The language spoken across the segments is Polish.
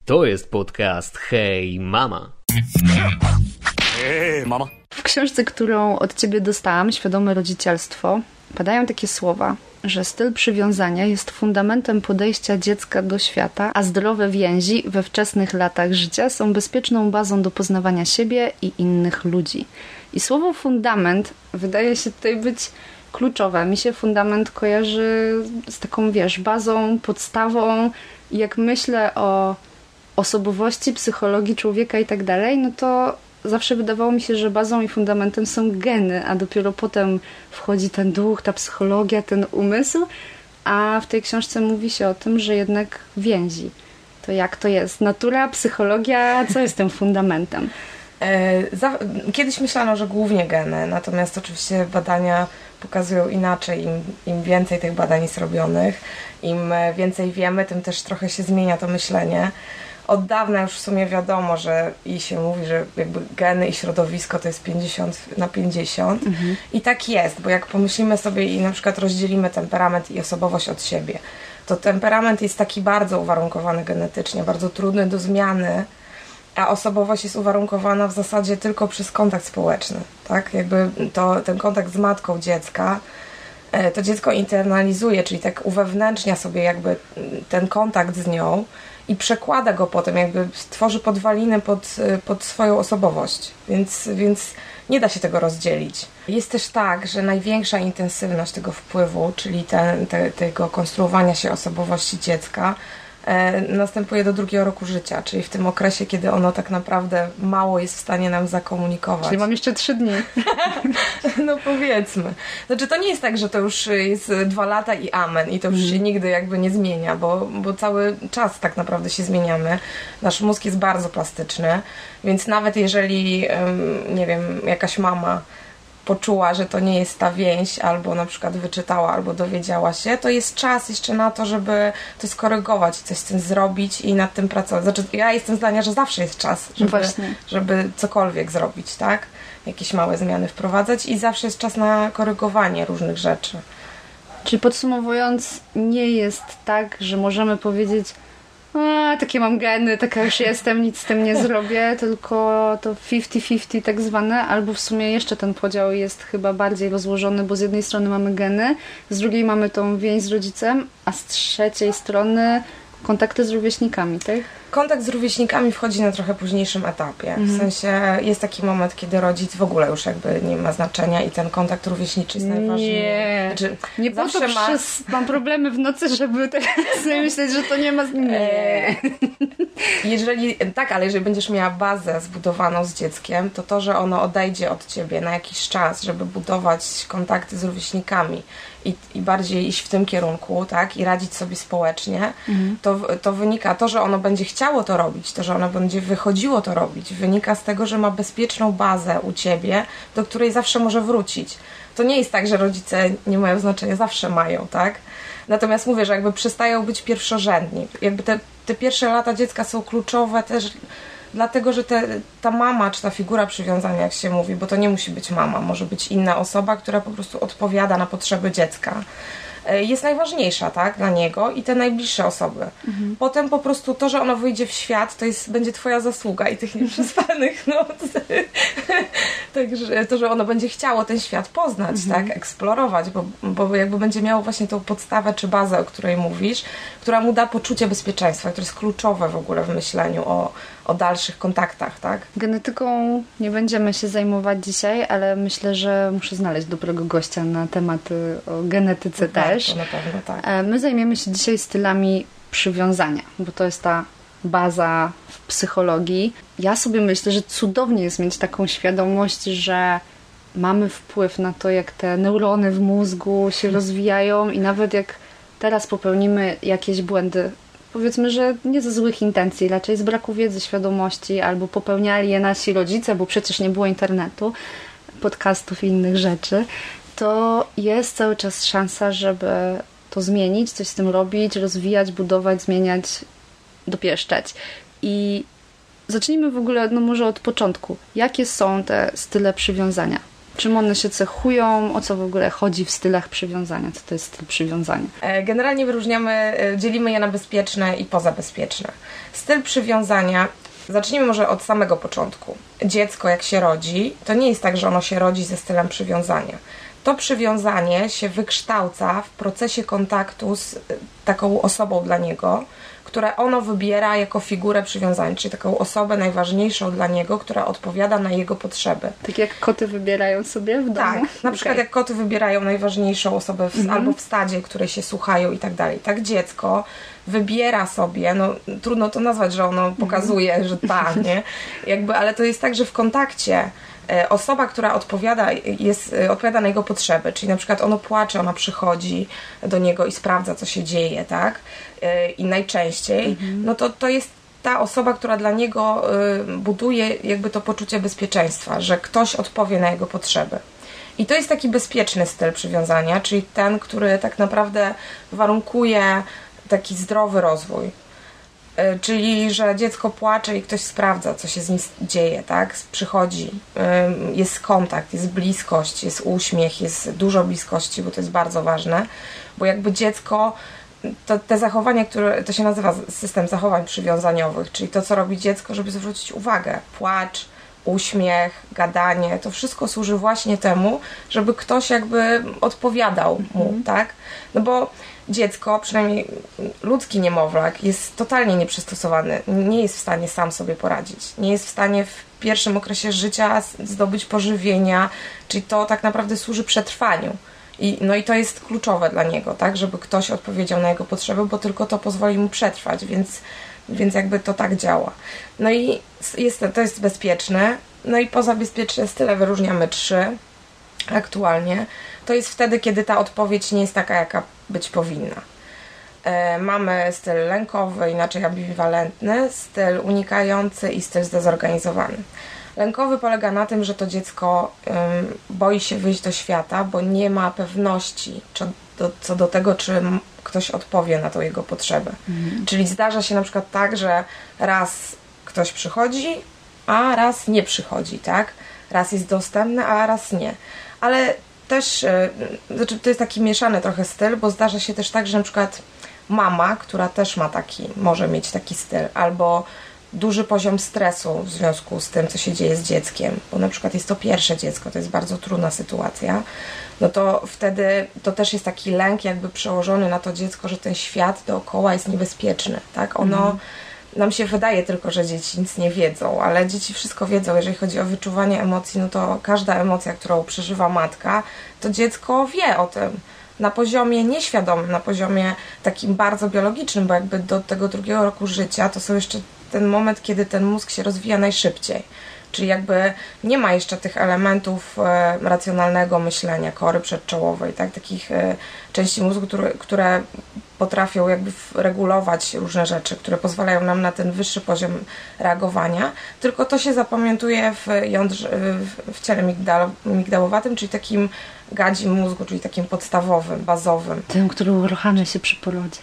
To jest podcast Hej Mama. Hej Mama. W książce, którą od Ciebie dostałam, Świadome rodzicielstwo, padają takie słowa, że styl przywiązania jest fundamentem podejścia dziecka do świata, a zdrowe więzi we wczesnych latach życia są bezpieczną bazą do poznawania siebie i innych ludzi. I słowo fundament wydaje się tutaj być kluczowe. Mi się fundament kojarzy z taką, bazą, podstawą. I jak myślę o osobowości, psychologii człowieka i tak dalej, no to zawsze wydawało mi się, że bazą i fundamentem są geny, a dopiero potem wchodzi ten duch, ta psychologia, ten umysł, a w tej książce mówi się o tym, że jednak więzi. To jak to jest? Natura, psychologia, co jest tym fundamentem? Kiedyś myślano, że głównie geny, natomiast oczywiście badania pokazują inaczej. Im więcej tych badań jest robionych, im więcej wiemy, tym też trochę się zmienia to myślenie. Od dawna już w sumie wiadomo, że i się mówi, że jakby geny i środowisko to jest 50/50. I tak jest, bo jak pomyślimy sobie i na przykład rozdzielimy temperament i osobowość od siebie, to temperament jest taki bardzo uwarunkowany genetycznie, bardzo trudny do zmiany, a osobowość jest uwarunkowana w zasadzie tylko przez kontakt społeczny, tak? Jakby ten kontakt z matką dziecka, to dziecko internalizuje, czyli tak uwewnętrznia sobie jakby ten kontakt z nią i przekłada go potem, jakby tworzy podwaliny pod swoją osobowość, więc nie da się tego rozdzielić. Jest też tak, że największa intensywność tego wpływu, czyli tego konstruowania się osobowości dziecka, następuje do 2 roku życia, czyli w tym okresie, kiedy ono tak naprawdę mało jest w stanie nam zakomunikować. Czyli mam jeszcze 3 dni. No powiedzmy. Znaczy to nie jest tak, że to już jest 2 lata i amen i to już się nigdy jakby nie zmienia, bo cały czas tak naprawdę się zmieniamy. Nasz mózg jest bardzo plastyczny, więc nawet jeżeli, nie wiem, jakaś mama poczuła, że to nie jest ta więź, albo na przykład wyczytała, albo dowiedziała się, to jest czas jeszcze na to, żeby to skorygować, coś z tym zrobić i nad tym pracować. Znaczy, ja jestem zdania, że zawsze jest czas, żeby cokolwiek zrobić, tak? Jakieś małe zmiany wprowadzać i zawsze jest czas na korygowanie różnych rzeczy. Czyli podsumowując, nie jest tak, że możemy powiedzieć: takie mam geny, taka już jestem, nic z tym nie zrobię, tylko to 50-50 tak zwane, albo w sumie jeszcze ten podział jest chyba bardziej rozłożony, bo z jednej strony mamy geny, z drugiej mamy tą więź z rodzicem, a z trzeciej strony kontakty z rówieśnikami, tak? Kontakt z rówieśnikami wchodzi na trochę późniejszym etapie. W sensie jest taki moment, kiedy rodzic w ogóle już jakby nie ma znaczenia i ten kontakt rówieśniczy jest najważniejszy. Nie, znaczy, nie po to mam problemy w nocy, żeby teraz sobie myśleć, że to nie ma... Nie. Ale jeżeli będziesz miała bazę zbudowaną z dzieckiem, to, że ono odejdzie od ciebie na jakiś czas, żeby budować kontakty z rówieśnikami i bardziej iść w tym kierunku, tak, i radzić sobie społecznie, to wynika, to, że ono będzie chciało to robić, to, że ono będzie wychodziło to robić, wynika z tego, że ma bezpieczną bazę u ciebie, do której zawsze może wrócić. To nie jest tak, że rodzice nie mają znaczenia, zawsze mają, tak? Natomiast mówię, że jakby przestają być pierwszorzędni. Jakby te pierwsze lata dziecka są kluczowe też dlatego, że ta mama, czy ta figura przywiązania, jak się mówi, bo to nie musi być mama, może być inna osoba, która po prostu odpowiada na potrzeby dziecka, jest najważniejsza, tak, dla niego i te najbliższe osoby. Potem po prostu to, że ono wyjdzie w świat, będzie twoja zasługa i tych nieprzespanych noc. Także to, że ono będzie chciało ten świat poznać, tak, eksplorować, bo jakby będzie miało właśnie tą podstawę czy bazę, o której mówisz, która mu da poczucie bezpieczeństwa, które jest kluczowe w ogóle w myśleniu o dalszych kontaktach, tak? Genetyką nie będziemy się zajmować dzisiaj, ale myślę, że muszę znaleźć dobrego gościa na tematy o genetyce też. To na pewno tak. My zajmiemy się dzisiaj stylami przywiązania, bo to jest ta baza w psychologii. Ja sobie myślę, że cudownie jest mieć taką świadomość, że mamy wpływ na to, jak te neurony w mózgu się rozwijają i nawet jak teraz popełnimy jakieś błędy, powiedzmy, że nie ze złych intencji, raczej z braku wiedzy, świadomości, albo popełniali je nasi rodzice, bo przecież nie było internetu, podcastów i innych rzeczy, to jest cały czas szansa, żeby to zmienić, coś z tym robić, rozwijać, budować, zmieniać, dopieszczać. I zacznijmy w ogóle, może od początku. Jakie są te style przywiązania? Czym one się cechują? O co w ogóle chodzi w stylach przywiązania? Co to jest styl przywiązania? Generalnie dzielimy je na bezpieczne i pozabezpieczne. Styl przywiązania, zacznijmy może od samego początku. Dziecko jak się rodzi, to nie jest tak, że ono się rodzi ze stylem przywiązania. To przywiązanie się wykształca w procesie kontaktu z taką osobą dla niego, które ono wybiera jako figurę przywiązania, czyli taką osobę najważniejszą dla niego, która odpowiada na jego potrzeby. Tak jak koty wybierają sobie w domu? Tak, na przykład jak koty wybierają najważniejszą osobę albo w stadzie, której się słuchają i tak dalej. Tak dziecko wybiera sobie, no trudno to nazwać, że ono pokazuje, że nie? Ale to jest tak, że w kontakcie osoba, która odpowiada na jego potrzeby, czyli na przykład ono płacze, ona przychodzi do niego i sprawdza, co się dzieje, tak? I najczęściej, no to jest ta osoba, która dla niego buduje jakby to poczucie bezpieczeństwa, że ktoś odpowie na jego potrzeby. I to jest taki bezpieczny styl przywiązania, czyli ten, który tak naprawdę warunkuje taki zdrowy rozwój. Czyli, że dziecko płacze i ktoś sprawdza, co się z nim dzieje, tak? Przychodzi, jest kontakt, jest bliskość, jest uśmiech, jest dużo bliskości, bo to jest bardzo ważne, bo jakby dziecko, te zachowania, to się nazywa system zachowań przywiązaniowych, czyli to, co robi dziecko, żeby zwrócić uwagę. Płacz, uśmiech, gadanie, to wszystko służy właśnie temu, żeby ktoś jakby odpowiadał mu, tak? No bo dziecko, przynajmniej ludzki niemowlak, jest totalnie nieprzystosowany, nie jest w stanie sam sobie poradzić, nie jest w stanie w pierwszym okresie życia zdobyć pożywienia, czyli to tak naprawdę służy przetrwaniu. I to jest kluczowe dla niego, tak, żeby ktoś odpowiedział na jego potrzeby, bo tylko to pozwoli mu przetrwać, więc jakby to tak działa. No i to jest bezpieczne, no i poza bezpieczne style wyróżniamy 3 aktualnie. To jest wtedy, kiedy ta odpowiedź nie jest taka, jaka być powinna. Mamy styl lękowy, inaczej ambiwalentny, styl unikający i styl zdezorganizowany. Lękowy polega na tym, że to dziecko boi się wyjść do świata, bo nie ma pewności co do tego, czy ktoś odpowie na tą jego potrzebę. Czyli zdarza się na przykład tak, że raz ktoś przychodzi, a raz nie przychodzi, tak? Raz jest dostępny, a raz nie. Ale też, to jest taki mieszany trochę styl, bo zdarza się też tak, że na przykład mama, która też może mieć taki styl, albo duży poziom stresu w związku z tym, co się dzieje z dzieckiem, bo na przykład jest to pierwsze dziecko, to jest bardzo trudna sytuacja, no to wtedy to też jest taki lęk jakby przełożony na to dziecko, że ten świat dookoła jest niebezpieczny, tak? Nam się wydaje tylko, że dzieci nic nie wiedzą, ale dzieci wszystko wiedzą. Jeżeli chodzi o wyczuwanie emocji, no to każda emocja, którą przeżywa matka, to dziecko wie o tym. Na poziomie nieświadomym, na poziomie takim bardzo biologicznym, bo jakby do tego 2 roku życia to są jeszcze ten moment, kiedy ten mózg się rozwija najszybciej. Czyli jakby nie ma jeszcze tych elementów racjonalnego myślenia, kory przedczołowej, tak? Takich części mózgu, które potrafią jakby regulować różne rzeczy, które pozwalają nam na ten wyższy poziom reagowania, tylko to się zapamiętuje w ciele migdałowatym, czyli takim gadzim mózgu, czyli takim podstawowym, bazowym. Tym, który uruchamia się przy porodzie.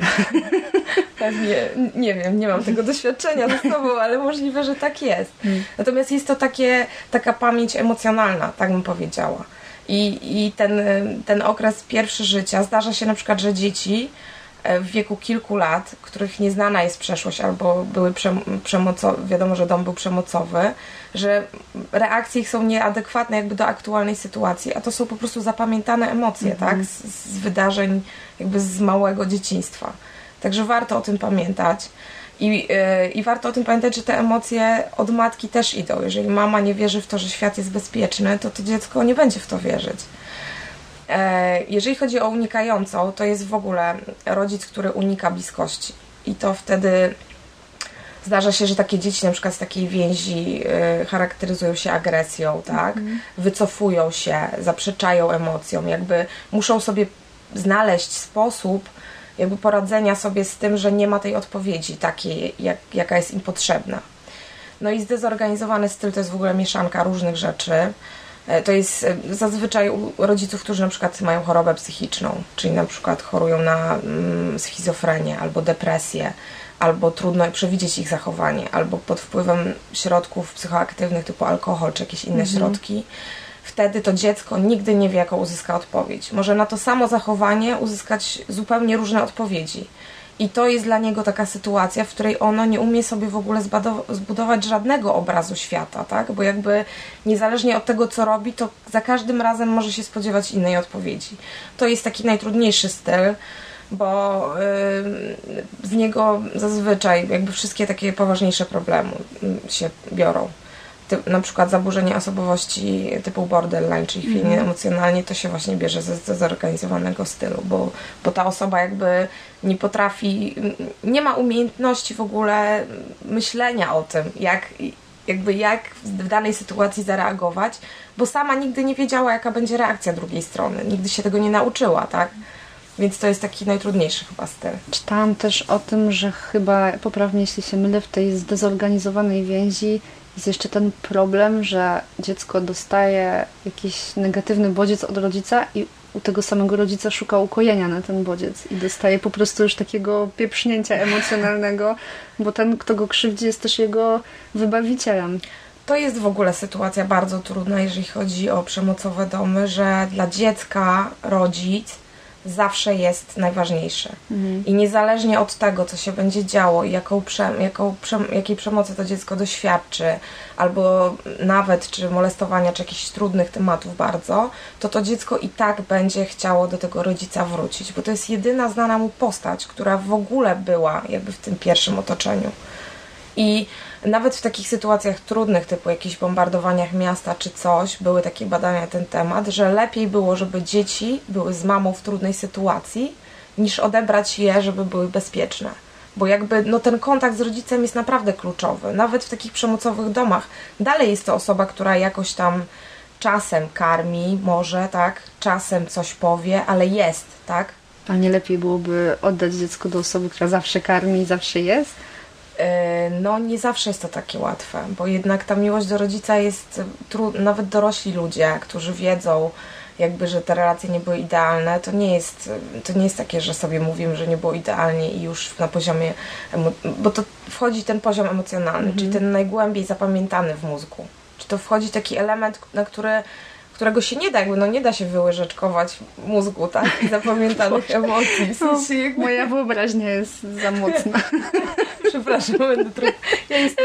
Pewnie, nie wiem, nie mam tego doświadczenia ze sobą, ale możliwe, że tak jest. Natomiast jest to taka pamięć emocjonalna, tak bym powiedziała. I ten okres pierwszy życia, zdarza się na przykład, że dzieci w wieku kilku lat, których nieznana jest przeszłość albo były wiadomo, że dom był przemocowy, że reakcje ich są nieadekwatne jakby do aktualnej sytuacji, a to są po prostu zapamiętane emocje, tak? Z wydarzeń jakby z małego dzieciństwa. Także warto o tym pamiętać. I warto o tym pamiętać, że te emocje od matki też idą. Jeżeli mama nie wierzy w to, że świat jest bezpieczny, to dziecko nie będzie w to wierzyć. Jeżeli chodzi o unikającą, to jest w ogóle rodzic, który unika bliskości. I to wtedy zdarza się, że takie dzieci na przykład z takiej więzi charakteryzują się agresją, tak? Wycofują się, zaprzeczają emocjom, jakby muszą sobie znaleźć sposób jakby poradzenia sobie z tym, że nie ma tej odpowiedzi takiej, jaka jest im potrzebna. No i zdezorganizowany styl to jest w ogóle mieszanka różnych rzeczy. To jest zazwyczaj u rodziców, którzy na przykład mają chorobę psychiczną, czyli na przykład chorują na schizofrenię albo depresję, albo trudno przewidzieć ich zachowanie, albo pod wpływem środków psychoaktywnych typu alkohol czy jakieś inne środki. wtedy to dziecko nigdy nie wie, jaką uzyska odpowiedź. Może na to samo zachowanie uzyskać zupełnie różne odpowiedzi. I to jest dla niego taka sytuacja, w której ono nie umie sobie w ogóle zbudować żadnego obrazu świata, tak? Bo jakby niezależnie od tego, co robi, to za każdym razem może się spodziewać innej odpowiedzi. To jest taki najtrudniejszy styl, bo z niego zazwyczaj jakby wszystkie takie poważniejsze problemy się biorą. Na przykład zaburzenie osobowości typu borderline, czyli chwiejnie emocjonalnie, to się właśnie bierze ze zorganizowanego stylu, bo ta osoba jakby nie potrafi, nie ma umiejętności w ogóle myślenia o tym, jak w danej sytuacji zareagować, bo sama nigdy nie wiedziała, jaka będzie reakcja drugiej strony. Nigdy się tego nie nauczyła, tak? Więc to jest taki najtrudniejszy chyba styl. Czytałam też o tym, że chyba, poprawnie jeśli się mylę, w tej zdezorganizowanej więzi jest jeszcze ten problem, że dziecko dostaje jakiś negatywny bodziec od rodzica i u tego samego rodzica szuka ukojenia na ten bodziec i dostaje po prostu już takiego pieprznięcia emocjonalnego, bo ten, kto go krzywdzi, jest też jego wybawicielem. To jest w ogóle sytuacja bardzo trudna, jeżeli chodzi o przemocowe domy, że dla dziecka rodzic zawsze jest najważniejszy. I niezależnie od tego, co się będzie działo i jakiej przemocy to dziecko doświadczy, albo nawet czy molestowania, czy jakichś trudnych tematów bardzo, to dziecko i tak będzie chciało do tego rodzica wrócić, bo to jest jedyna znana mu postać, która w ogóle była jakby w tym pierwszym otoczeniu. I nawet w takich sytuacjach trudnych, typu jakichś bombardowaniach miasta czy coś, były takie badania na ten temat, że lepiej było, żeby dzieci były z mamą w trudnej sytuacji, niż odebrać je, żeby były bezpieczne. Bo jakby ten kontakt z rodzicem jest naprawdę kluczowy. Nawet w takich przemocowych domach dalej jest to osoba, która jakoś tam czasem karmi, może, tak, czasem coś powie, ale jest, tak? A nie lepiej byłoby oddać dziecko do osoby, która zawsze karmi i zawsze jest? No nie zawsze jest to takie łatwe, bo jednak ta miłość do rodzica jest nawet dorośli ludzie, którzy wiedzą jakby, że te relacje nie były idealne, to nie jest takie, że sobie mówimy, że nie było idealnie i już na poziomie, bo to wchodzi ten poziom emocjonalny, czyli ten najgłębiej zapamiętany w mózgu. Czy to wchodzi taki element, na którego się nie da, nie da się wyłyżeczkować mózgu, tak? I zapamiętanych emocji. W sensie jakby... Moja wyobraźnia jest za mocna. Przepraszam, będę trochę... Ja jestem...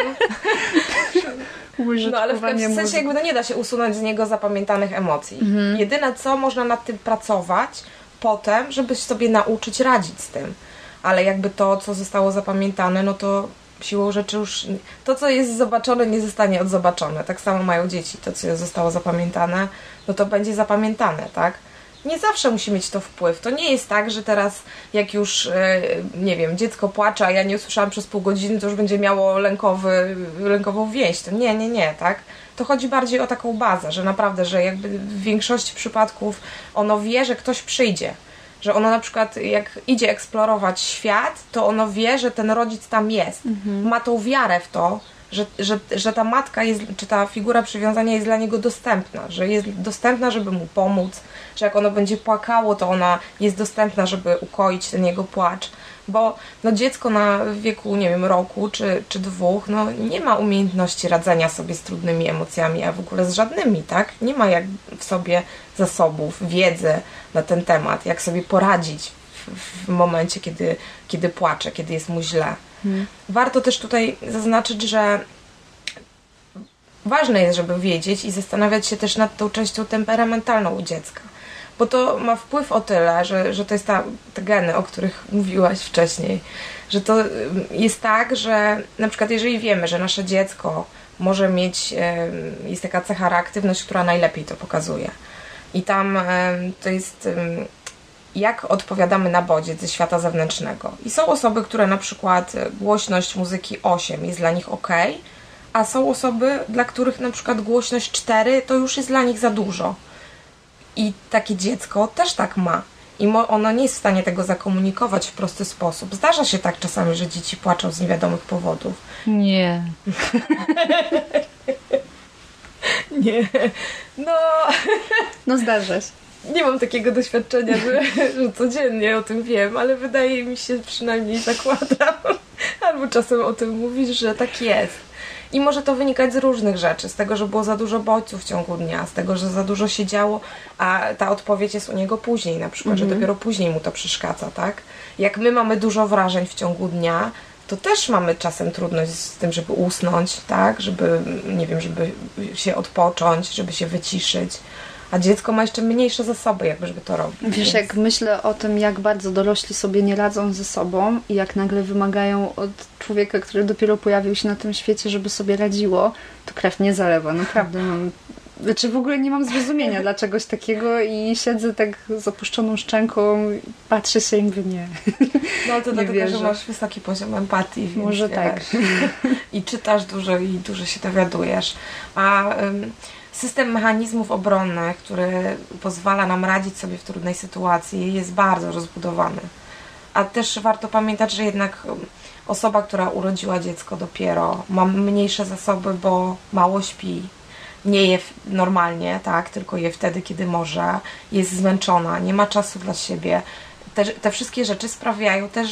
No ale w sensie jakby nie da się usunąć z niego zapamiętanych emocji. Jedyne co, można nad tym pracować potem, żeby sobie nauczyć radzić z tym. Ale jakby to, co zostało zapamiętane, no to siłą rzeczy już to, co jest zobaczone, nie zostanie odzobaczone. Tak samo mają dzieci. To, co zostało zapamiętane, no to będzie zapamiętane, tak? Nie zawsze musi mieć to wpływ. To nie jest tak, że teraz jak nie wiem, dziecko płacze, a ja nie usłyszałam przez pół godziny, to już będzie miało lękową więź. To nie, tak? To chodzi bardziej o taką bazę, że naprawdę, że jakby w większości przypadków ono wie, że ktoś przyjdzie. Że ono na przykład jak idzie eksplorować świat, to ono wie, że ten rodzic tam jest. Ma tą wiarę w to, że ta matka jest, czy ta figura przywiązania jest dla niego dostępna, że jest dostępna, żeby mu pomóc, że jak ono będzie płakało, to ona jest dostępna, żeby ukoić ten jego płacz. Bo dziecko w wieku, nie wiem, roku czy 2, nie ma umiejętności radzenia sobie z trudnymi emocjami, a w ogóle z żadnymi, tak? Nie ma jak w sobie zasobów, wiedzy na ten temat, jak sobie poradzić w momencie, kiedy płacze, kiedy jest mu źle. Warto też tutaj zaznaczyć, że ważne jest, żeby wiedzieć i zastanawiać się też nad tą częścią temperamentalną u dziecka. Bo to ma wpływ o tyle, że to jest te geny, o których mówiłaś wcześniej, że to jest tak, że na przykład jeżeli wiemy, że nasze dziecko może mieć, jest taka cecha reaktywność, która najlepiej to pokazuje. I tam to jest jak odpowiadamy na bodziec ze świata zewnętrznego. I są osoby, które na przykład głośność muzyki 8 jest dla nich ok, a są osoby, dla których na przykład głośność 4 to już jest dla nich za dużo. I takie dziecko też tak ma. I ono nie jest w stanie tego zakomunikować w prosty sposób. Zdarza się tak czasami, że dzieci płaczą z niewiadomych powodów. Nie. Nie. No zdarza się. nie mam takiego doświadczenia, że codziennie o tym wiem, ale wydaje mi się, przynajmniej zakładam, albo czasem o tym mówisz, że tak jest. I może to wynikać z różnych rzeczy, z tego, że było za dużo bodźców w ciągu dnia, z tego, że za dużo się działo, a ta odpowiedź jest u niego później, na przykład, że dopiero później mu to przeszkadza, tak? Jak my mamy dużo wrażeń w ciągu dnia, to też mamy czasem trudność z tym, żeby usnąć, tak? Żeby, nie wiem, żeby się odpocząć, żeby się wyciszyć. A dziecko ma jeszcze mniejsze zasoby, jakby, żeby to robić. Wiesz, więc... jak myślę o tym, jak bardzo dorośli sobie nie radzą ze sobą i jak nagle wymagają od człowieka, który dopiero pojawił się na tym świecie, żeby sobie radziło, to krew mnie zalewa. Naprawdę mam... Znaczy w ogóle nie mam zrozumienia dla czegoś takiego i siedzę tak z opuszczoną szczęką, patrzę się i mówię nie. No to dlatego, wierzę. że masz wysoki poziom empatii. Więc może tak. I czytasz dużo i dużo się dowiadujesz. A system mechanizmów obronnych, który pozwala nam radzić sobie w trudnej sytuacji, jest bardzo rozbudowany. A też warto pamiętać, że jednak osoba, która urodziła dziecko dopiero, ma mniejsze zasoby, bo mało śpi, nie je normalnie, tak, tylko je wtedy, kiedy może, jest zmęczona, nie ma czasu dla siebie. Te wszystkie rzeczy sprawiają też,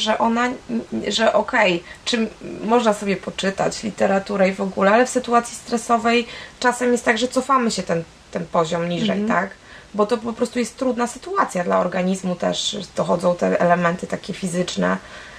że okej, czy można sobie poczytać literaturę i w ogóle, ale w sytuacji stresowej czasem jest tak, że cofamy się ten poziom niżej, tak? Bo to po prostu jest trudna sytuacja dla organizmu też, dochodzą te elementy takie fizyczne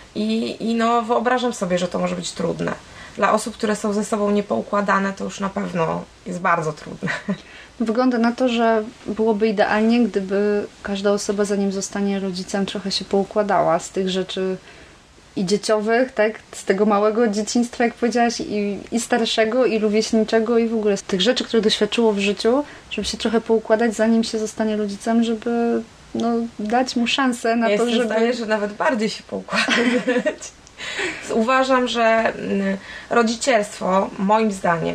i no wyobrażam sobie, że to może być trudne. Dla osób, które są ze sobą niepoukładane, to już na pewno jest bardzo trudne. Wygląda na to, że byłoby idealnie, gdyby każda osoba, zanim zostanie rodzicem, trochę się poukładała z tych rzeczy i dzieciowych, tak? Z tego małego dzieciństwa, jak powiedziałaś, i starszego, i rówieśniczego, i w ogóle z tych rzeczy, które doświadczyło w życiu, żeby się trochę poukładać, zanim się zostanie rodzicem, żeby dać mu szansę na to, żeby... Zdaje, że nawet bardziej się poukładać. Uważam, że rodzicielstwo, moim zdaniem,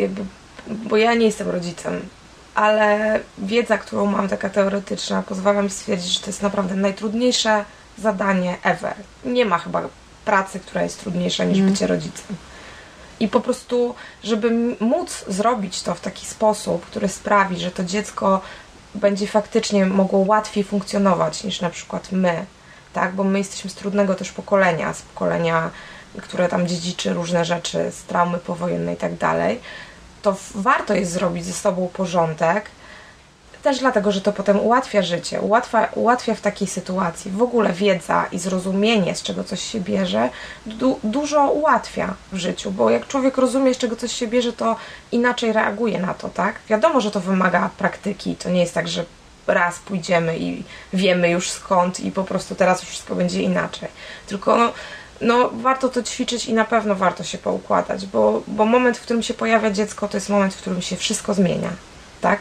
bo ja nie jestem rodzicem, ale wiedza, którą mam, taka teoretyczna, pozwala mi stwierdzić, że to jest naprawdę najtrudniejsze zadanie ever. Nie ma chyba pracy, która jest trudniejsza niż bycie rodzicem. I po prostu, żeby móc zrobić to w taki sposób, który sprawi, że to dziecko będzie faktycznie mogło łatwiej funkcjonować niż na przykład my, tak? Bo my jesteśmy z trudnego też pokolenia, z pokolenia, które tam dziedziczy różne rzeczy, z traumy powojennej i tak dalej, to warto jest zrobić ze sobą porządek, też dlatego, że to potem ułatwia życie, ułatwia w takiej sytuacji. W ogóle wiedza i zrozumienie, z czego coś się bierze, dużo ułatwia w życiu, bo jak człowiek rozumie, z czego coś się bierze, to inaczej reaguje na to, tak? Wiadomo, że to wymaga praktyki, to nie jest tak, że raz pójdziemy i wiemy już skąd i po prostu teraz już wszystko będzie inaczej. Tylko warto to ćwiczyć i na pewno warto się poukładać, bo moment, w którym się pojawia dziecko, to jest moment, w którym się wszystko zmienia, tak?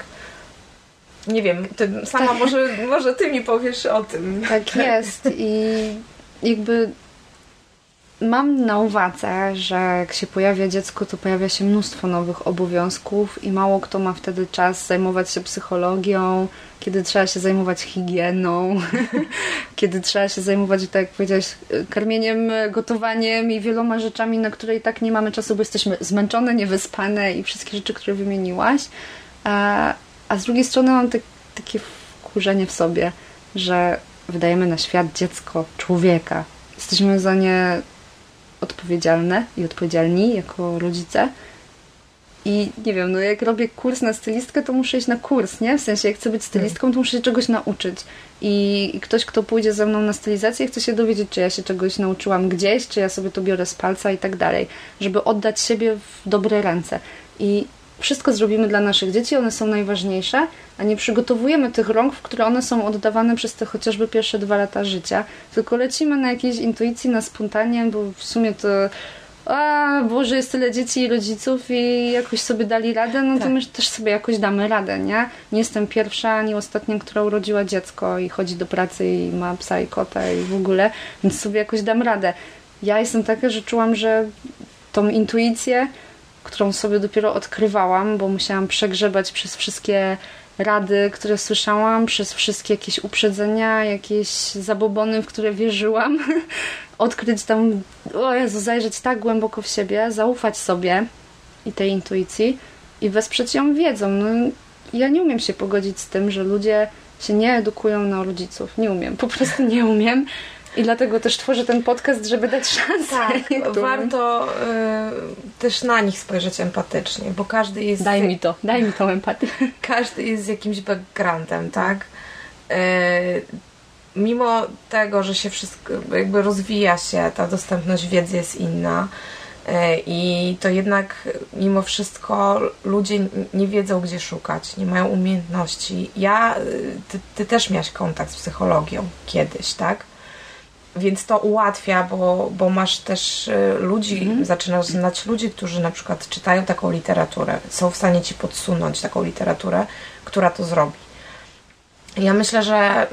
Nie wiem, ty sama tak. Może ty mi powiesz o tym. Tak jest i jakby mam na uwadze, że jak się pojawia dziecko, to pojawia się mnóstwo nowych obowiązków i mało kto ma wtedy czas zajmować się psychologią, kiedy trzeba się zajmować higieną, kiedy trzeba się zajmować, tak jak powiedziałaś, karmieniem, gotowaniem i wieloma rzeczami, na które i tak nie mamy czasu, bo jesteśmy zmęczone, niewyspane i wszystkie rzeczy, które wymieniłaś. A z drugiej strony mam takie wkurzenie w sobie, że wydajemy na świat dziecko, człowieka. Jesteśmy za nie odpowiedzialne i odpowiedzialni jako rodzice. I nie wiem, jak robię kurs na stylistkę, to muszę iść na kurs, nie? W sensie, jak chcę być stylistką, to muszę się czegoś nauczyć. I ktoś, kto pójdzie ze mną na stylizację, chce się dowiedzieć, czy ja się czegoś nauczyłam gdzieś, czy ja sobie to biorę z palca i tak dalej. Żeby oddać siebie w dobre ręce. I wszystko zrobimy dla naszych dzieci, one są najważniejsze, a nie przygotowujemy tych rąk, w które one są oddawane przez te chociażby pierwsze 2 lata życia, tylko lecimy na jakiejś intuicji, na spontanie, bo w sumie to Boże, jest tyle dzieci i rodziców i jakoś sobie dali radę, to my też sobie jakoś damy radę, nie? Nie jestem pierwsza, ani ostatnia, która urodziła dziecko i chodzi do pracy i ma psa i kota i w ogóle, więc sobie jakoś dam radę. Ja jestem taka, że czułam, że tą intuicję, którą sobie dopiero odkrywałam, bo musiałam przegrzebać przez wszystkie rady, które słyszałam, przez wszystkie jakieś uprzedzenia, jakieś zabobony, w które wierzyłam, odkryć tam, zajrzeć tak głęboko w siebie, zaufać sobie i tej intuicji i wesprzeć ją wiedzą. Ja nie umiem się pogodzić z tym, że ludzie się nie edukują na rodziców. Nie umiem, po prostu nie umiem. I dlatego też tworzę ten podcast, żeby dać szansę. Tak, warto też na nich spojrzeć empatycznie, bo każdy jest... Daj mi tą empatię. Każdy jest z jakimś backgroundem, tak? Mimo tego, że się wszystko jakby rozwija się, ta dostępność wiedzy jest inna i to jednak mimo wszystko ludzie nie wiedzą, gdzie szukać, nie mają umiejętności. Ty też miałaś kontakt z psychologią kiedyś, tak? Więc to ułatwia, bo masz też ludzi, zaczynasz znać ludzi, którzy na przykład czytają taką literaturę, są w stanie ci podsunąć taką literaturę, która to zrobi. Ja myślę, że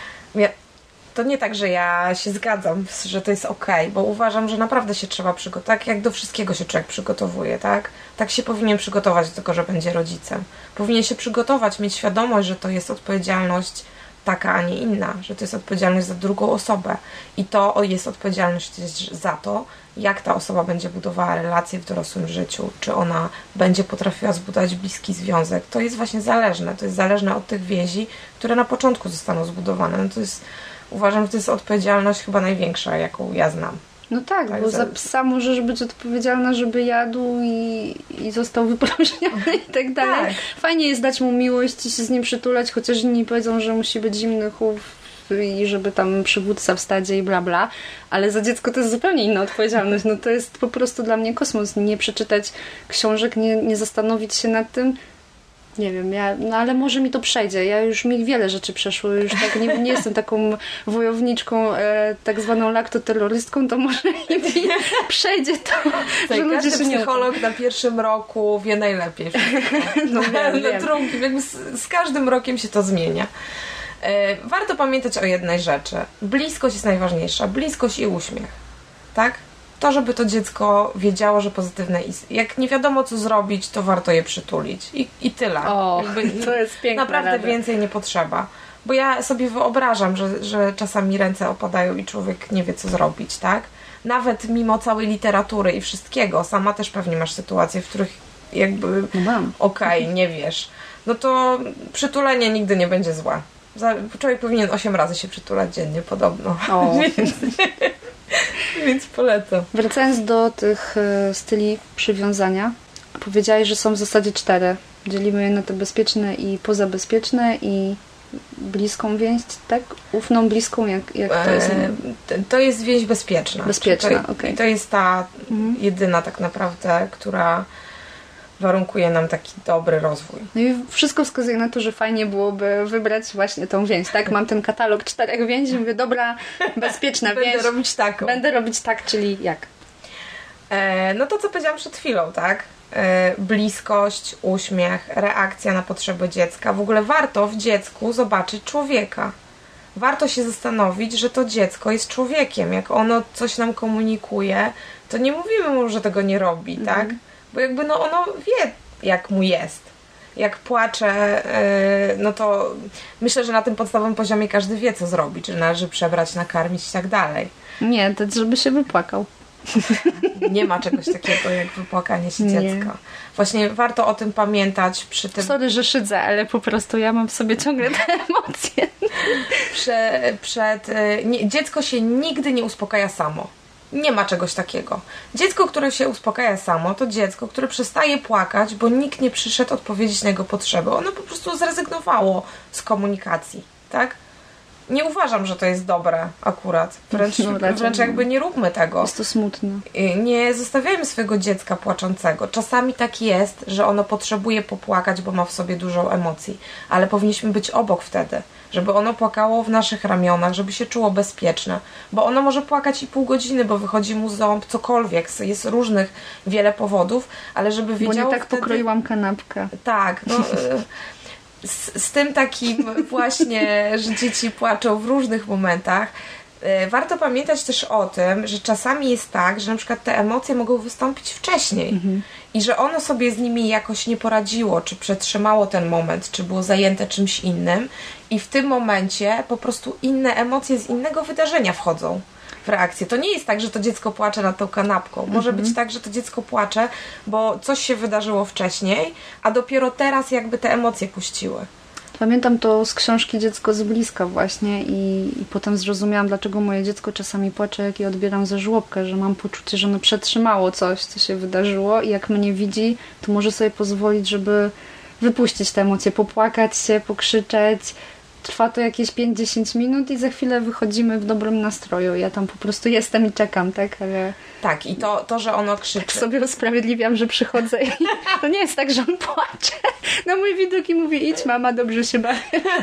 to nie tak, że ja się zgadzam, że to jest okej, bo uważam, że naprawdę się trzeba przygotować, tak jak do wszystkiego się człowiek przygotowuje, tak? Tak się powinien przygotować do tego, że będzie rodzicem. Powinien się przygotować, mieć świadomość, że to jest odpowiedzialność taka, a nie inna, że to jest odpowiedzialność za drugą osobę i to jest odpowiedzialność za to, jak ta osoba będzie budowała relacje w dorosłym życiu, czy ona będzie potrafiła zbudować bliski związek. To jest właśnie zależne, to jest zależne od tych więzi, które na początku zostaną zbudowane. No to jest, uważam, że to jest odpowiedzialność chyba największa, jaką ja znam. No tak, bo za psa możesz być odpowiedzialna, żeby jadł i został wypróżniony i tak dalej. Tak. Fajnie jest dać mu miłość i się z nim przytulać, chociaż inni powiedzą, że musi być zimny chów i żeby tam przywódca w stadzie i bla bla, ale za dziecko to jest zupełnie inna odpowiedzialność. No to jest po prostu dla mnie kosmos. Nie przeczytać książek, nie zastanowić się nad tym. Nie wiem, no ale może mi to przejdzie. Ja już mi wiele rzeczy przeszło. Już tak nie jestem taką wojowniczką, tak zwaną laktoterrorystką, to może mi przejdzie to, że ludzie się psycholog na pierwszym roku wie najlepiej. No wiem. Drugim, jakby z każdym rokiem się to zmienia. Warto pamiętać o jednej rzeczy. Bliskość jest najważniejsza. Bliskość i uśmiech. Tak? To, żeby to dziecko wiedziało, że pozytywne jak nie wiadomo co zrobić, to warto je przytulić. I tyle. O, to jest piękna naprawdę rada. Więcej nie potrzeba. Bo ja sobie wyobrażam, że czasami ręce opadają i człowiek nie wie co zrobić, tak? Nawet mimo całej literatury i wszystkiego, sama też pewnie masz sytuacje, w których jakby okej, nie wiesz. No to przytulenie nigdy nie będzie złe. Człowiek powinien 8 razy się przytulać dziennie, podobno. Więc polecam. Wracając do tych styli przywiązania, powiedziałaś, że są w zasadzie 4. Dzielimy je na te bezpieczne i pozabezpieczne i bliską więź, tak? Ufną, bliską, jak to jest? To jest więź bezpieczna. Bezpieczna, okej. I to jest ta jedyna tak naprawdę, która warunkuje nam taki dobry rozwój. No i wszystko wskazuje na to, że fajnie byłoby wybrać właśnie tą więź, tak? Mam ten katalog 4 więzi, mówię, dobra, bezpieczna więź. Będę robić taką. Będę robić tak, czyli jak? No to, co powiedziałam przed chwilą, tak? Bliskość, uśmiech, reakcja na potrzeby dziecka. W ogóle warto w dziecku zobaczyć człowieka. Warto się zastanowić, że to dziecko jest człowiekiem. Jak ono coś nam komunikuje, to nie mówimy mu, że tego nie robi, tak? Bo jakby ono wie, jak mu jest. Jak płacze, no to myślę, że na tym podstawowym poziomie każdy wie, co zrobić, że należy przebrać, nakarmić i tak dalej. Nie, to żeby się wypłakał. Nie ma czegoś takiego jak wypłakanie się dziecka. Właśnie warto o tym pamiętać przy tym. Sorry, że szydzę, ale po prostu ja mam w sobie ciągle te emocje. Dziecko się nigdy nie uspokaja samo. Nie ma czegoś takiego. Dziecko, które się uspokaja samo, to dziecko, które przestaje płakać, bo nikt nie przyszedł odpowiedzieć na jego potrzeby. Ono po prostu zrezygnowało z komunikacji, tak? Nie uważam, że to jest dobre akurat. Wręcz jakby nie róbmy tego. Jest to smutne. Nie zostawiajmy swojego dziecka płaczącego. Czasami tak jest, że ono potrzebuje popłakać, bo ma w sobie dużo emocji. Ale powinniśmy być obok wtedy. Żeby ono płakało w naszych ramionach, żeby się czuło bezpieczne. Bo ono może płakać i pół godziny, bo wychodzi mu ząb, cokolwiek. Jest różnych wiele powodów, ale żeby wiedziało Bo nie tak wtedy... pokroiłam kanapkę. Tak, no... Z tym takim właśnie, że dzieci płaczą w różnych momentach. Warto pamiętać też o tym, że czasami jest tak, że na przykład te emocje mogą wystąpić wcześniej i że ono sobie z nimi jakoś nie poradziło, czy przetrzymało ten moment, czy było zajęte czymś innym i w tym momencie po prostu inne emocje z innego wydarzenia wchodzą w reakcję. To nie jest tak, że to dziecko płacze nad tą kanapką. Może być tak, że to dziecko płacze, bo coś się wydarzyło wcześniej, a dopiero teraz jakby te emocje puściły. Pamiętam to z książki Dziecko z bliska właśnie i potem zrozumiałam, dlaczego moje dziecko czasami płacze, jak je odbieram za żłobkę, że mam poczucie, że ono przetrzymało coś, co się wydarzyło i jak mnie widzi, to może sobie pozwolić, żeby wypuścić te emocje, popłakać się, pokrzyczeć. Trwa to jakieś 5-10 minut i za chwilę wychodzimy w dobrym nastroju. Ja tam po prostu jestem i czekam, tak? Ale tak, i to, że ono krzyczy. tak sobie usprawiedliwiam, że przychodzę i to nie jest tak, że on płacze na mój widok i mówi: idź mama, dobrze się bawię.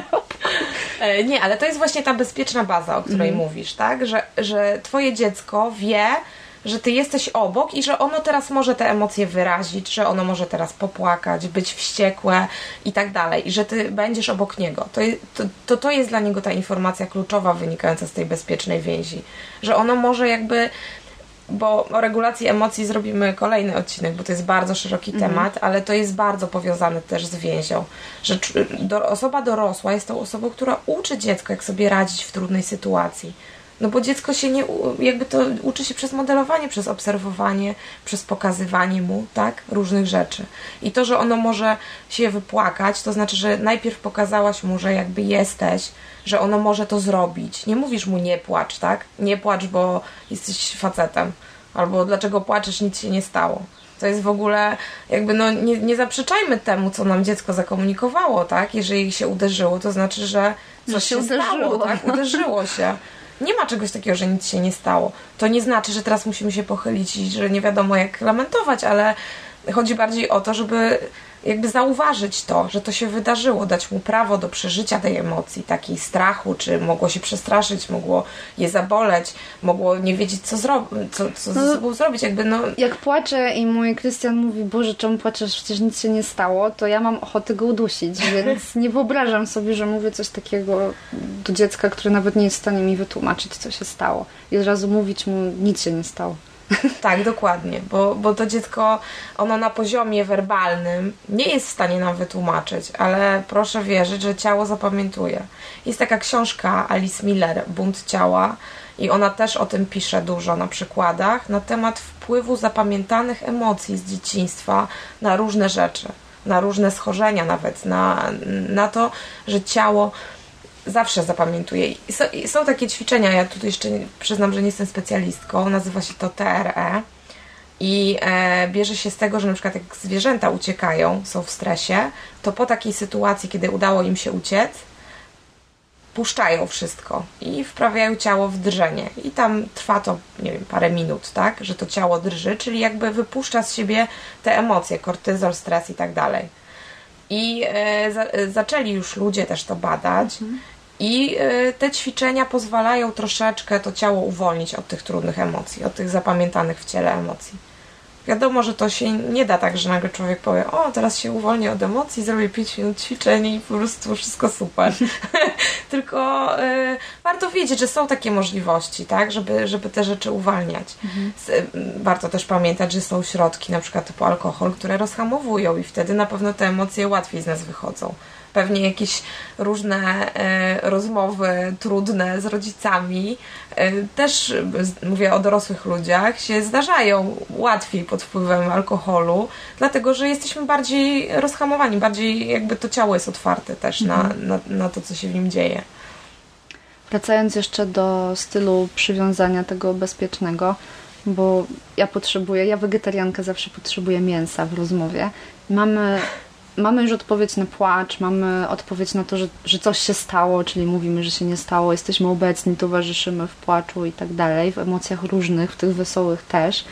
Nie, ale to jest właśnie ta bezpieczna baza, o której mówisz, tak? Że twoje dziecko wie, że ty jesteś obok i że ono teraz może te emocje wyrazić, że ono może teraz popłakać, być wściekłe i tak dalej. I że ty będziesz obok niego. To jest dla niego ta informacja kluczowa wynikająca z tej bezpiecznej więzi. Że ono może jakby... Bo o regulacji emocji zrobimy kolejny odcinek, bo to jest bardzo szeroki temat, ale to jest bardzo powiązane też z więzią. Że osoba dorosła jest tą osobą, która uczy dziecko, jak sobie radzić w trudnej sytuacji. No bo dziecko się nie, jakby to uczy się przez modelowanie, przez obserwowanie, przez pokazywanie mu, tak, różnych rzeczy. I to, że ono może się wypłakać, to znaczy, że najpierw pokazałaś mu, że jakby jesteś, że ono może to zrobić. Nie mówisz mu nie płacz, tak? Nie płacz, bo jesteś facetem. Albo dlaczego płaczesz, nic się nie stało. To jest w ogóle, jakby no nie zaprzeczajmy temu, co nam dziecko zakomunikowało, tak? Jeżeli się uderzyło, to znaczy, że coś się stało, tak? Uderzyło się. Nie ma czegoś takiego, że nic się nie stało. To nie znaczy, że teraz musimy się pochylić i że nie wiadomo jak lamentować, ale chodzi bardziej o to, żeby jakby zauważyć to, że to się wydarzyło, dać mu prawo do przeżycia tej emocji, takiej strachu, czy mogło się przestraszyć, mogło je zaboleć, mogło nie wiedzieć, co ze sobą zrobić. Jakby no... Jak płaczę i mój Krystian mówi: Boże, czemu płaczesz, przecież nic się nie stało, to ja mam ochotę go udusić, więc nie wyobrażam sobie, że mówię coś takiego do dziecka, które nawet nie jest w stanie mi wytłumaczyć, co się stało. I od razu mówić mu: nic się nie stało. Tak, dokładnie, bo to dziecko, ono na poziomie werbalnym nie jest w stanie nam wytłumaczyć, ale proszę wierzyć, że ciało zapamiętuje. Jest taka książka Alice Miller, Bunt ciała, i ona też o tym pisze dużo na przykładach, na temat wpływu zapamiętanych emocji z dzieciństwa na różne rzeczy, na różne schorzenia nawet, na to, że ciało zawsze zapamiętuję. I są takie ćwiczenia, ja tutaj jeszcze przyznam, że nie jestem specjalistką, nazywa się to TRE i bierze się z tego, że na przykład jak zwierzęta uciekają, są w stresie, to po takiej sytuacji, kiedy udało im się uciec, puszczają wszystko i wprawiają ciało w drżenie. I tam trwa to, nie wiem, parę minut, tak, że to ciało drży, czyli jakby wypuszcza z siebie te emocje, kortyzol, stres i tak dalej. I zaczęli już ludzie też to badać i te ćwiczenia pozwalają troszeczkę to ciało uwolnić od tych trudnych emocji, od tych zapamiętanych w ciele emocji. Wiadomo, że to się nie da tak, że nagle człowiek powie: o, teraz się uwolnię od emocji, zrobię 5 minut ćwiczeń i po prostu wszystko super. Tylko warto wiedzieć, że są takie możliwości, tak, żeby te rzeczy uwalniać. Warto też pamiętać, że są środki, na przykład typu alkohol, które rozhamowują i wtedy na pewno te emocje łatwiej z nas wychodzą. Pewnie jakieś różne rozmowy trudne z rodzicami, też mówię o dorosłych ludziach, się zdarzają łatwiej pod wpływem alkoholu, dlatego że jesteśmy bardziej rozhamowani, bardziej jakby to ciało jest otwarte też na to, co się w nim dzieje. Wracając jeszcze do stylu przywiązania tego bezpiecznego, bo ja wegetarianka, zawsze potrzebuję mięsa w rozmowie. Mamy już odpowiedź na płacz, mamy odpowiedź na to, że coś się stało, czyli mówimy, że się nie stało, jesteśmy obecni, towarzyszymy w płaczu i tak dalej, w emocjach różnych, w tych wesołych też.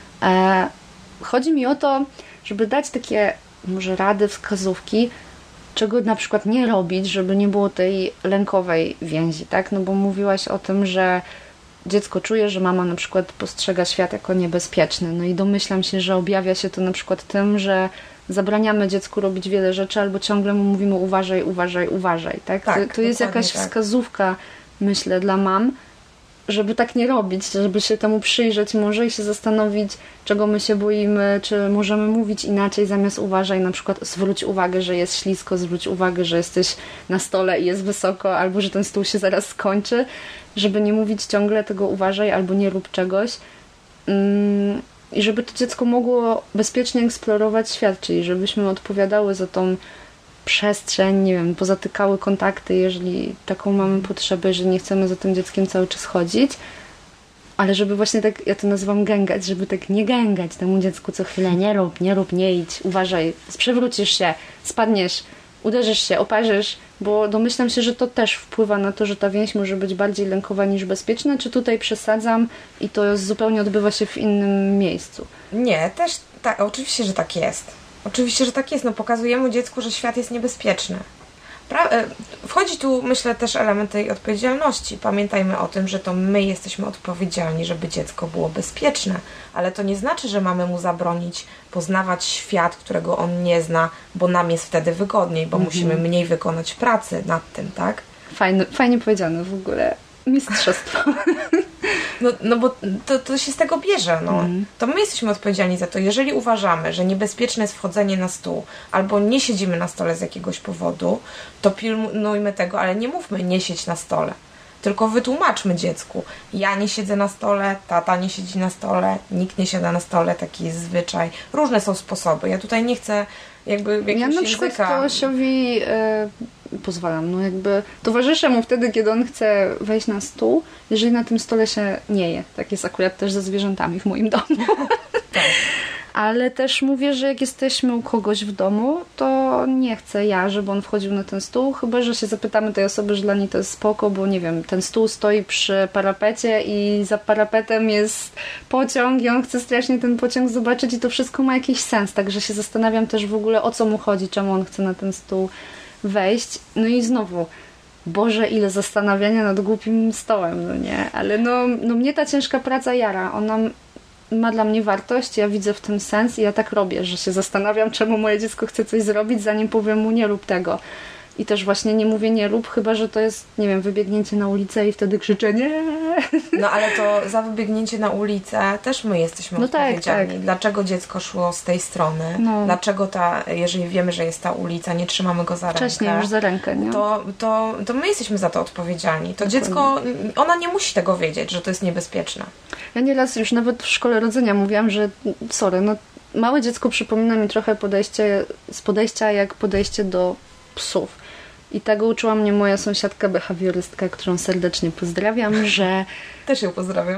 Chodzi mi o to, żeby dać takie może rady, wskazówki, czego na przykład nie robić, żeby nie było tej lękowej więzi, tak? No bo mówiłaś o tym, że dziecko czuje, że mama na przykład postrzega świat jako niebezpieczny. No i domyślam się, że objawia się to na przykład tym, że zabraniamy dziecku robić wiele rzeczy albo ciągle mu mówimy: uważaj, uważaj, uważaj. Tak? To jest jakaś wskazówka, myślę, dla mam, żeby tak nie robić, żeby się temu przyjrzeć może i się zastanowić, czego my się boimy, czy możemy mówić inaczej zamiast uważaj, na przykład zwróć uwagę, że jest ślisko, zwróć uwagę, że jesteś na stole i jest wysoko, albo że ten stół się zaraz skończy, żeby nie mówić ciągle tego uważaj albo nie rób czegoś. I żeby to dziecko mogło bezpiecznie eksplorować świat, czyli żebyśmy odpowiadały za tą przestrzeń, nie wiem, pozatykały kontakty, jeżeli taką mamy potrzebę, że nie chcemy za tym dzieckiem cały czas chodzić, ale żeby właśnie tak, ja to nazywam gęgać, żeby tak nie gęgać temu dziecku co chwilę, nie rób, nie idź, uważaj, przewrócisz się, spadniesz, uderzysz się, oparzysz, bo domyślam się, że to też wpływa na to, że ta więź może być bardziej lękowa niż bezpieczna, czy tutaj przesadzam i to zupełnie odbywa się w innym miejscu? Nie, też tak, oczywiście, że tak jest. Oczywiście, że tak jest. No, pokazujemy dziecku, że świat jest niebezpieczny. Wchodzi tu, myślę, też element tej odpowiedzialności. Pamiętajmy o tym, że to my jesteśmy odpowiedzialni, żeby dziecko było bezpieczne, ale to nie znaczy, że mamy mu zabronić poznawać świat, którego on nie zna, bo nam jest wtedy wygodniej, bo musimy mniej wykonać pracy nad tym, tak? Fajnie powiedziane w ogóle. Mistrzostwo. No bo to się z tego bierze. No. To my jesteśmy odpowiedzialni za to. Jeżeli uważamy, że niebezpieczne jest wchodzenie na stół albo nie siedzimy na stole z jakiegoś powodu, to pilnujmy tego, ale nie mówmy nie siedź na stole. Tylko wytłumaczmy dziecku. Ja nie siedzę na stole, tata nie siedzi na stole, nikt nie siada na stole, taki jest zwyczaj. Różne są sposoby. Ja tutaj nie chcę jakby ja na przykład Tosiowi pozwalam, no jakby towarzyszę mu wtedy, kiedy on chce wejść na stół, jeżeli na tym stole się nie je. Tak jest akurat też ze zwierzętami w moim domu. Tak. Ale też mówię, że jak jesteśmy u kogoś w domu, to nie chcę ja, żeby on wchodził na ten stół, chyba że się zapytamy tej osoby, że dla niej to jest spoko, bo nie wiem, ten stół stoi przy parapecie i za parapetem jest pociąg i on chce strasznie ten pociąg zobaczyć i to wszystko ma jakiś sens, także się zastanawiam też w ogóle, o co mu chodzi, czemu on chce na ten stół wejść. No i znowu, Boże, ile zastanawiania nad głupim stołem, no nie? Ale no mnie ta ciężka praca jara, ona ma dla mnie wartość, ja widzę w tym sens i ja tak robię, że się zastanawiam, czemu moje dziecko chce coś zrobić, zanim powiem mu nie rób tego. I też właśnie nie mówię nie rób, chyba że to jest, nie wiem, wybiegnięcie na ulicę i wtedy krzyczę nie. No ale to za wybiegnięcie na ulicę też my jesteśmy odpowiedzialni. Tak. Dlaczego dziecko szło z tej strony? No. Dlaczego jeżeli wiemy, że jest ta ulica, nie trzymamy go za rękę? Wcześniej już za rękę, nie? To my jesteśmy za to odpowiedzialni. To dziecko, ona nie musi tego wiedzieć, że to jest niebezpieczne. Ja nieraz już nawet w szkole rodzenia mówiłam, że małe dziecko przypomina mi trochę podejścia jak podejście do psów. I tego uczyła mnie moja sąsiadka behawiorystka, którą serdecznie pozdrawiam, że... Też ją pozdrawiam.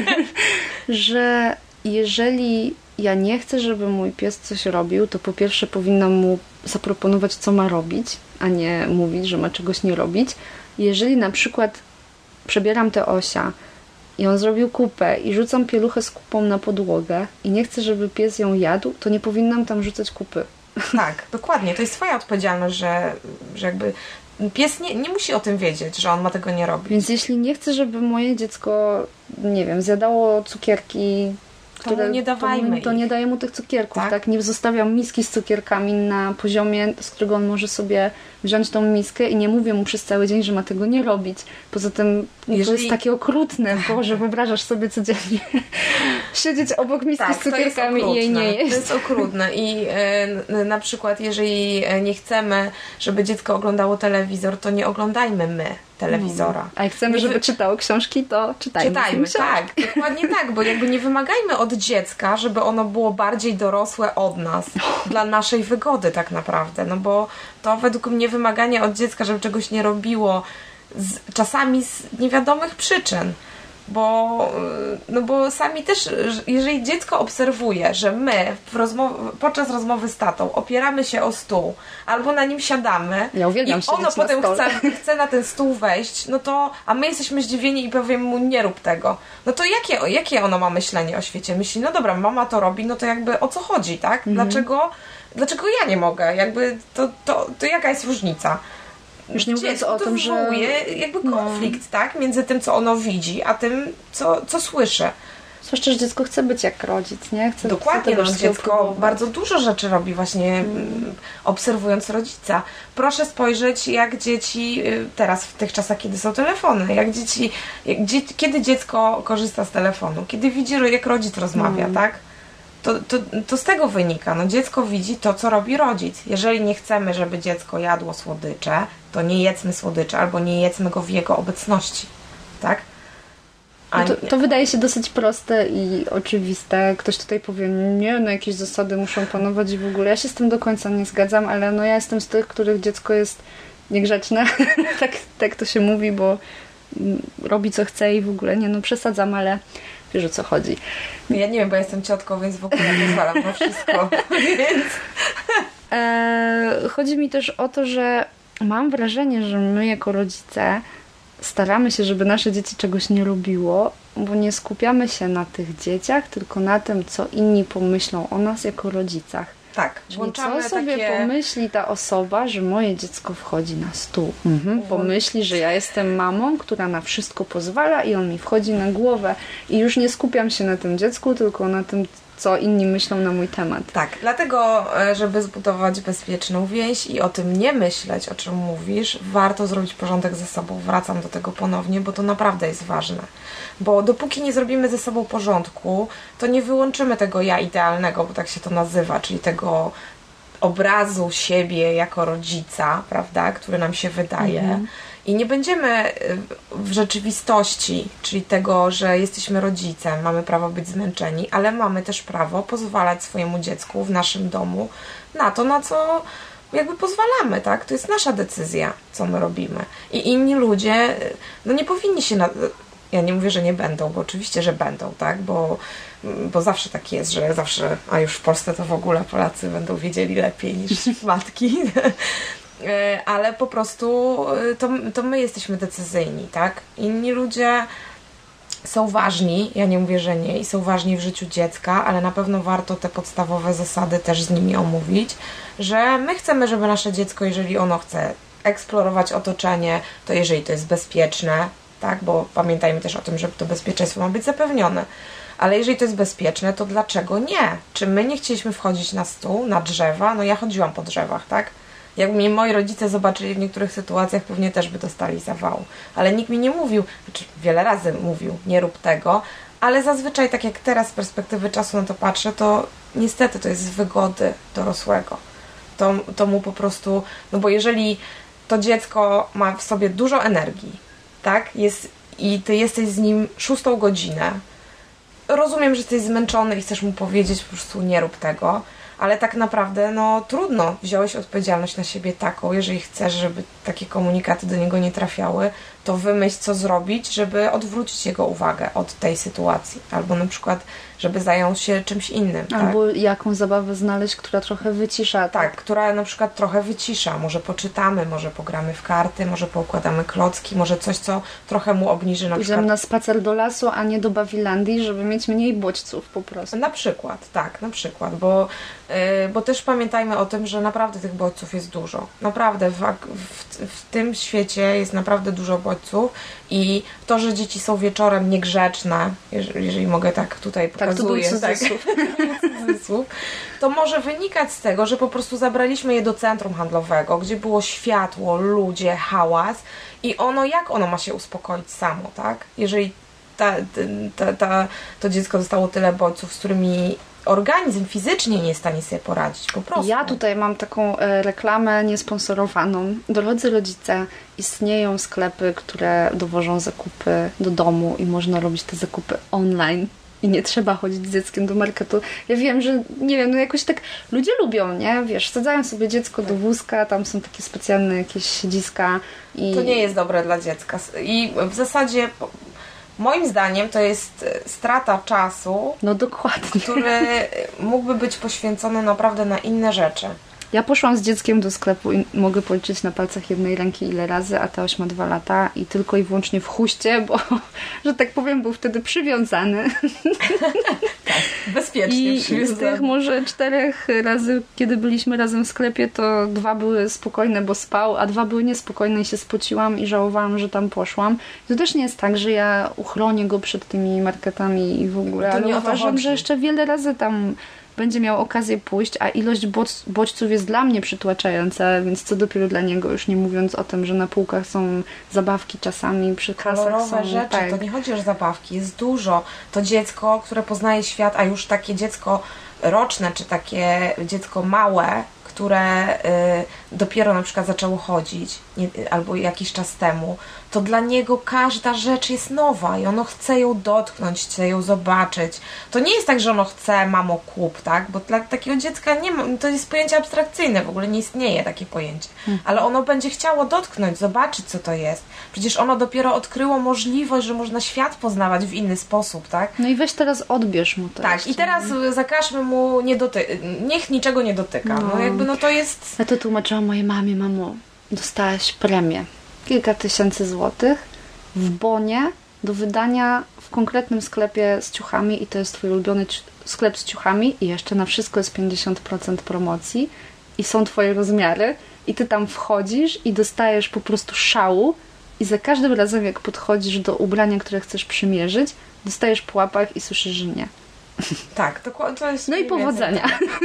Że jeżeli ja nie chcę, żeby mój pies coś robił, to po pierwsze powinnam mu zaproponować, co ma robić, a nie mówić, że ma czegoś nie robić. Jeżeli na przykład przebieram tę Osia i on zrobił kupę i rzucam pieluchę z kupą na podłogę i nie chcę, żeby pies ją jadł, to nie powinnam tam rzucać kupy. Tak, dokładnie. To jest twoja odpowiedzialność, że jakby pies nie musi o tym wiedzieć, że on ma tego nie robić. Więc jeśli nie chcę, żeby moje dziecko, nie wiem, zjadało cukierki, które nie dawajmy to nie daję mu tych cukierków, tak? Nie zostawiam miski z cukierkami na poziomie, z którego on może sobie wziąć tą miskę i nie mówię mu przez cały dzień, że ma tego nie robić. Poza tym to jest takie okrutne, Boże, wyobrażasz sobie codziennie siedzieć obok miski z cukierkami i jej nie jeść. To jest okrutne i na przykład jeżeli nie chcemy, żeby dziecko oglądało telewizor, to nie oglądajmy my telewizora. A jak chcemy, żeby czytało książki, to czytajmy, tak, dokładnie tak, bo jakby nie wymagajmy od dziecka, żeby ono było bardziej dorosłe od nas, dla naszej wygody tak naprawdę, no bo to według mnie wymaganie od dziecka, żeby czegoś nie robiło, czasami z niewiadomych przyczyn, bo sami też, jeżeli dziecko obserwuje, że my podczas rozmowy z tatą opieramy się o stół albo na nim siadamy i ono potem chce na ten stół wejść, no to, a my jesteśmy zdziwieni i powiemy mu nie rób tego, no to jakie ono ma myślenie o świecie? Myśli, no dobra, mama to robi, no to jakby o co chodzi, tak? Dlaczego ja nie mogę? Jakby to jaka jest różnica? Już nie mówiąc o tym, że jakby konflikt, tak? Między tym, co ono widzi, a tym, co słyszy. Zwłaszcza, że dziecko chce być jak rodzic, nie? Dokładnie, dziecko bardzo dużo rzeczy robi właśnie obserwując rodzica. Proszę spojrzeć, jak dzieci teraz w tych czasach, kiedy są telefony, kiedy dziecko korzysta z telefonu, kiedy widzi, jak rodzic rozmawia, tak? To z tego wynika. No, dziecko widzi to, co robi rodzic. Jeżeli nie chcemy, żeby dziecko jadło słodycze, to nie jedzmy słodycze albo nie jedzmy go w jego obecności. Tak? To wydaje się dosyć proste i oczywiste. Ktoś tutaj powie, nie, no jakieś zasady muszą panować i w ogóle. Ja się z tym do końca nie zgadzam, ale no ja jestem z tych, których dziecko jest niegrzeczne. tak to się mówi, bo robi co chce i w ogóle nie, no przesadzam, ale wiesz, o co chodzi. Ja nie wiem, bo ja jestem ciotką, więc w ogóle pozwalam na wszystko. Więc... Chodzi mi też o to, że mam wrażenie, że my jako rodzice staramy się, żeby nasze dzieci czegoś nie lubiło, bo nie skupiamy się na tych dzieciach, tylko na tym, co inni pomyślą o nas jako rodzicach. Tak, czyli co sobie pomyśli ta osoba, że moje dziecko wchodzi na stół. Pomyśli, że ja jestem mamą, która na wszystko pozwala i on mi wchodzi na głowę i już nie skupiam się na tym dziecku, tylko na tym, co inni myślą na mój temat. Tak, dlatego, żeby zbudować bezpieczną więź i o tym nie myśleć, o czym mówisz, warto zrobić porządek ze sobą. Wracam do tego ponownie, bo to naprawdę jest ważne. Bo dopóki nie zrobimy ze sobą porządku, to nie wyłączymy tego ja idealnego, bo tak się to nazywa, czyli tego obrazu siebie jako rodzica, prawda, który nam się wydaje. I nie będziemy w rzeczywistości, czyli tego, że jesteśmy rodzicem, mamy prawo być zmęczeni, ale mamy też prawo pozwalać swojemu dziecku w naszym domu na to, na co jakby pozwalamy, tak? To jest nasza decyzja, co my robimy. I inni ludzie, no nie powinni się... Ja nie mówię, że nie będą, bo oczywiście, że będą, tak? Bo zawsze tak jest, że zawsze, a już w Polsce to w ogóle Polacy będą wiedzieli lepiej niż matki. Ale po prostu to my jesteśmy decyzyjni, tak? Inni ludzie są ważni, ja nie mówię, że nie, i są ważni w życiu dziecka, ale na pewno warto te podstawowe zasady też z nimi omówić, że my chcemy, żeby nasze dziecko, jeżeli ono chce eksplorować otoczenie, to jeżeli to jest bezpieczne, tak? Bo pamiętajmy też o tym, że to bezpieczeństwo ma być zapewnione. Ale jeżeli to jest bezpieczne, to dlaczego nie? Czy my nie chcieliśmy wchodzić na stół, na drzewa? No ja chodziłam po drzewach, tak? Jak mnie moi rodzice zobaczyli w niektórych sytuacjach, pewnie też by dostali zawału. Ale nikt mi nie mówił, znaczy wiele razy mówił, nie rób tego, ale zazwyczaj, tak jak teraz z perspektywy czasu na to patrzę, to niestety to jest z wygody dorosłego. To mu po prostu, no bo jeżeli to dziecko ma w sobie dużo energii, tak, i ty jesteś z nim 6 godzinę, rozumiem, że jesteś zmęczony i chcesz mu powiedzieć po prostu nie rób tego, ale tak naprawdę, no trudno, wziąłeś odpowiedzialność na siebie taką, jeżeli chcesz, żeby takie komunikaty do niego nie trafiały, to wymyśl, co zrobić, żeby odwrócić jego uwagę od tej sytuacji, albo na przykład, żeby zajął się czymś innym. Albo tak? jakąś zabawę znaleźć, która trochę wycisza. Tak, która na przykład trochę wycisza, może poczytamy, może pogramy w karty, może poukładamy klocki, może coś, co trochę mu obniży na Pójdziemy przykład... na spacer do lasu, a nie do Bawilandii, żeby mieć mniej bodźców po prostu. Na przykład, tak, na przykład, bo też pamiętajmy o tym, że naprawdę tych bodźców jest dużo. Naprawdę w tym świecie jest naprawdę dużo bodźców i to, że dzieci są wieczorem niegrzeczne, jeżeli mogę tak tutaj pokazuję, to może wynikać z tego, że po prostu zabraliśmy je do centrum handlowego, gdzie było światło, ludzie, hałas i jak ono ma się uspokoić samo, tak? Jeżeli to dziecko dostało tyle bodźców, z którymi organizm fizycznie nie jest w stanie sobie poradzić, po prostu. Ja tutaj mam taką reklamę niesponsorowaną. Drodzy rodzice, istnieją sklepy, które dowożą zakupy do domu i można robić te zakupy online. I nie trzeba chodzić z dzieckiem do marketu. Ja wiem, że nie wiem, no jakoś tak ludzie lubią, nie? Wiesz, sadzają sobie dziecko do wózka, tam są takie specjalne jakieś siedziska. To nie jest dobre dla dziecka. I w zasadzie moim zdaniem to jest strata czasu, no dokładnie, który mógłby być poświęcony naprawdę na inne rzeczy. Ja poszłam z dzieckiem do sklepu i mogę policzyć na palcach jednej ręki ile razy, a Teoś ma 2 lata i tylko i wyłącznie w huście, bo, że tak powiem, był wtedy przywiązany. Tak, bezpiecznie I przywiązany. z tych może 4 razy, kiedy byliśmy razem w sklepie, to 2 były spokojne, bo spał, a 2 były niespokojne i się spociłam i żałowałam, że tam poszłam. To też nie jest tak, że ja uchronię go przed tymi marketami i w ogóle, ale uważam, że jeszcze wiele razy tam będzie miał okazję pójść, a ilość bodźców jest dla mnie przytłaczająca, więc co dopiero dla niego, już nie mówiąc o tym, że na półkach są zabawki czasami, przy kasach kolorowe są... rzeczy, tak. To nie chodzi o zabawki, jest dużo. To dziecko, które poznaje świat, a już takie dziecko roczne, czy takie dziecko małe, które dopiero na przykład zaczęło chodzić albo jakiś czas temu, to dla niego każda rzecz jest nowa i ono chce ją dotknąć, chce ją zobaczyć. To nie jest tak, że ono chce mamo kup, tak? Bo dla takiego dziecka nie ma, to jest pojęcie abstrakcyjne, w ogóle nie istnieje takie pojęcie. Ale ono będzie chciało dotknąć, zobaczyć, co to jest. Przecież ono dopiero odkryło możliwość, że można świat poznawać w inny sposób, tak? No i weź teraz odbierz mu to. Tak, i teraz zakażmy mu niech niczego nie dotyka. No to jest... Ja to tłumaczyłam mojej mamie: mamo, dostałaś premię. Kilka tysięcy złotych w bonie do wydania w konkretnym sklepie z ciuchami i to jest twój ulubiony sklep z ciuchami i jeszcze na wszystko jest 50% promocji i są twoje rozmiary i ty tam wchodzisz i dostajesz po prostu szału i za każdym razem, jak podchodzisz do ubrania, które chcesz przymierzyć, dostajesz po łapach i słyszysz, że nie. Tak, to jest... No i powodzenia.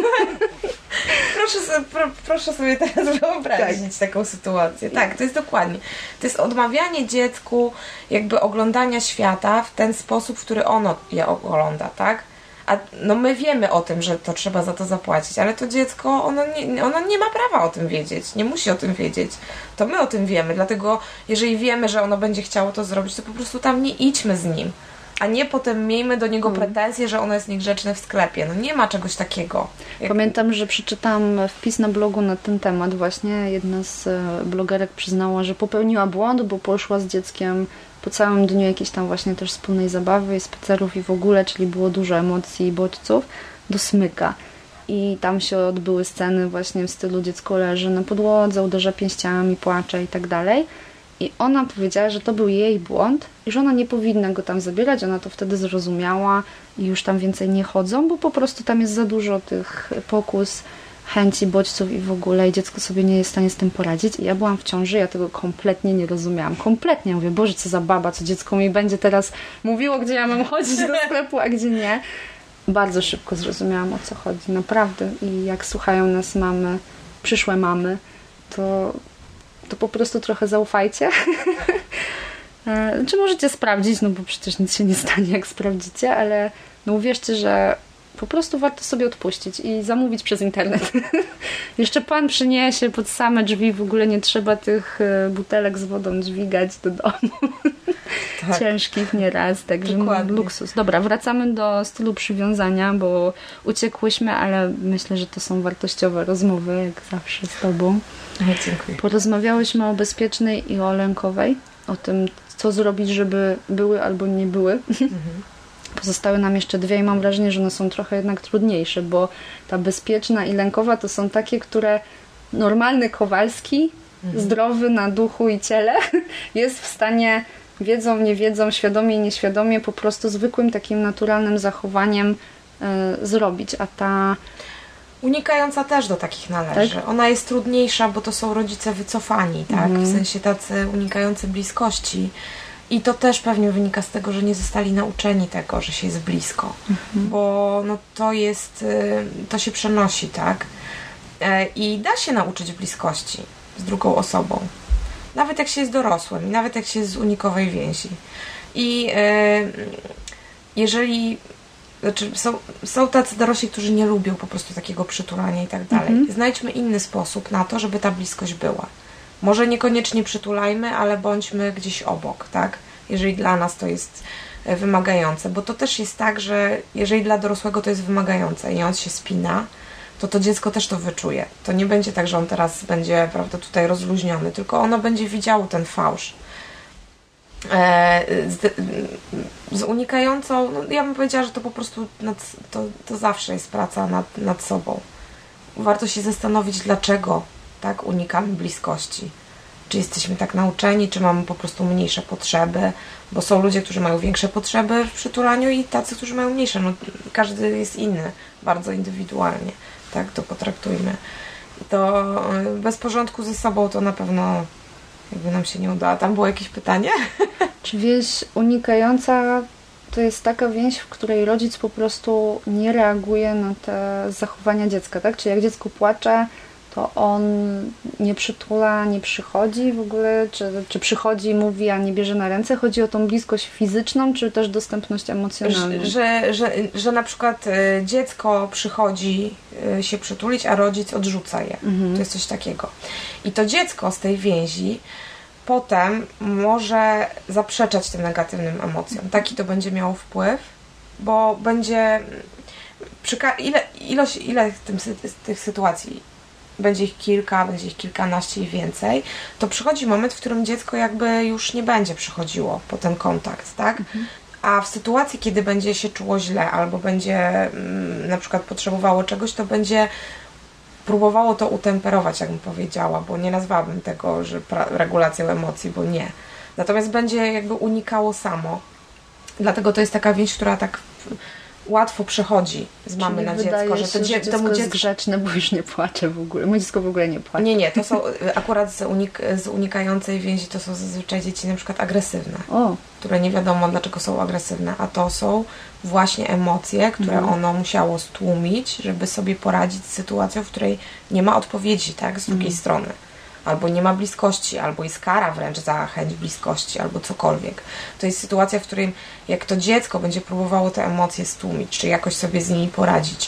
Proszę sobie teraz wyobrazić taką sytuację. Tak, to jest dokładnie. To jest odmawianie dziecku jakby oglądania świata w ten sposób, w który ono je ogląda, tak? A no my wiemy o tym, że to trzeba za to zapłacić, ale to dziecko, ono nie ma prawa o tym wiedzieć, nie musi o tym wiedzieć. To my o tym wiemy, dlatego jeżeli wiemy, że ono będzie chciało to zrobić, to po prostu tam nie idźmy z nim. A nie potem miejmy do niego pretensje, że ono jest niegrzeczne w sklepie. No nie ma czegoś takiego. Pamiętam, że przeczytałam wpis na blogu na ten temat. Właśnie jedna z blogerek przyznała, że popełniła błąd, bo poszła z dzieckiem po całym dniu jakiejś tam właśnie też wspólnej zabawy, spacerów i w ogóle, czyli było dużo emocji i bodźców, do Smyka. I tam się odbyły sceny właśnie w stylu dziecko leży na podłodze, uderza pięściami, płacze i tak dalej. I ona powiedziała, że to był jej błąd i że ona nie powinna go tam zabierać. Ona to wtedy zrozumiała i już tam więcej nie chodzą, bo po prostu tam jest za dużo tych pokus, chęci, bodźców i w ogóle i dziecko sobie nie jest w stanie z tym poradzić. I ja byłam w ciąży, ja tego kompletnie nie rozumiałam. Kompletnie. Mówię, Boże, co za baba, co dziecko mi będzie teraz mówiło, gdzie ja mam chodzić do sklepu, a gdzie nie. Bardzo szybko zrozumiałam, o co chodzi. Naprawdę. I jak słuchają nas mamy, przyszłe mamy, to po prostu trochę zaufajcie. Czy możecie sprawdzić, no bo przecież nic się nie stanie, jak sprawdzicie, ale no uwierzcie, że po prostu warto sobie odpuścić i zamówić przez internet. Jeszcze pan przyniesie pod same drzwi, w ogóle nie trzeba tych butelek z wodą dźwigać do domu. Tak. Ciężkich nieraz, także luksus. Dobra, wracamy do stylu przywiązania, bo uciekłyśmy, ale myślę, że to są wartościowe rozmowy, jak zawsze z tobą. Dziękuję. Porozmawiałyśmy o bezpiecznej i o lękowej, o tym, co zrobić, żeby były albo nie były. Pozostały nam jeszcze dwie i mam wrażenie, że one są trochę jednak trudniejsze, bo ta bezpieczna i lękowa to są takie, które normalny Kowalski, zdrowy na duchu i ciele, jest w stanie, wiedzą, nie wiedzą, świadomie i nieświadomie, po prostu zwykłym takim naturalnym zachowaniem zrobić, a ta unikająca też do takich należy. Tak? Ona jest trudniejsza, bo to są rodzice wycofani, tak? W sensie tacy unikający bliskości. I to też pewnie wynika z tego, że nie zostali nauczeni tego, że się jest blisko. Bo no, to się przenosi, tak? I da się nauczyć bliskości z drugą osobą. Nawet jak się jest dorosłym, nawet jak się jest z unikowej więzi. I jeżeli znaczy są tacy dorośli, którzy nie lubią po prostu takiego przytulania i tak dalej. Znajdźmy inny sposób na to, żeby ta bliskość była. Może niekoniecznie przytulajmy, ale bądźmy gdzieś obok, tak? Jeżeli dla nas to jest wymagające. Bo to też jest tak, że jeżeli dla dorosłego to jest wymagające i on się spina, to dziecko też to wyczuje. To nie będzie tak, że on teraz będzie, prawda, tutaj rozluźniony, tylko ono będzie widziało ten fałsz. Z unikającą, no ja bym powiedziała, że to po prostu to zawsze jest praca nad sobą. Warto się zastanowić, dlaczego tak unikamy bliskości. Czy jesteśmy tak nauczeni, czy mamy po prostu mniejsze potrzeby, bo są ludzie, którzy mają większe potrzeby w przytulaniu i tacy, którzy mają mniejsze. No, każdy jest inny, bardzo indywidualnie. Tak, to potraktujmy. To bez porządku ze sobą to na pewno jakby nam się nie udało. Tam było jakieś pytanie? Czy więź unikająca to jest taka więź, w której rodzic po prostu nie reaguje na te zachowania dziecka, tak? Czyli jak dziecko płacze, to on nie przytula, nie przychodzi w ogóle, czy przychodzi i mówi, a nie bierze na ręce? Chodzi o tą bliskość fizyczną, czy też dostępność emocjonalną? Że na przykład dziecko przychodzi się przytulić, a rodzic odrzuca je. To jest coś takiego. I to dziecko z tej więzi potem może zaprzeczać tym negatywnym emocjom. Taki to będzie miało wpływ, bo będzie ile tych sytuacji, będzie ich kilka, będzie ich kilkanaście i więcej, to przychodzi moment, w którym dziecko jakby już nie będzie przychodziło po ten kontakt, tak? A w sytuacji, kiedy będzie się czuło źle albo będzie na przykład potrzebowało czegoś, to będzie próbowało to utemperować, jakbym powiedziała, bo nie nazwałabym tego, że regulacją emocji, bo nie. Natomiast będzie jakby unikało samo. Dlatego to jest taka więź, która tak łatwo przechodzi z mamy na dziecko, że to dziecko jest grzeczne, bo już nie płacze w ogóle. Moje dziecko w ogóle nie płacze. Nie, to są akurat z unikającej więzi to są zazwyczaj dzieci na przykład agresywne, które nie wiadomo dlaczego są agresywne, a to są właśnie emocje, które ono musiało stłumić, żeby sobie poradzić z sytuacją, w której nie ma odpowiedzi, tak, z drugiej strony. Albo nie ma bliskości, albo jest kara wręcz za chęć bliskości, albo cokolwiek. To jest sytuacja, w której jak to dziecko będzie próbowało te emocje stłumić, czy jakoś sobie z nimi poradzić,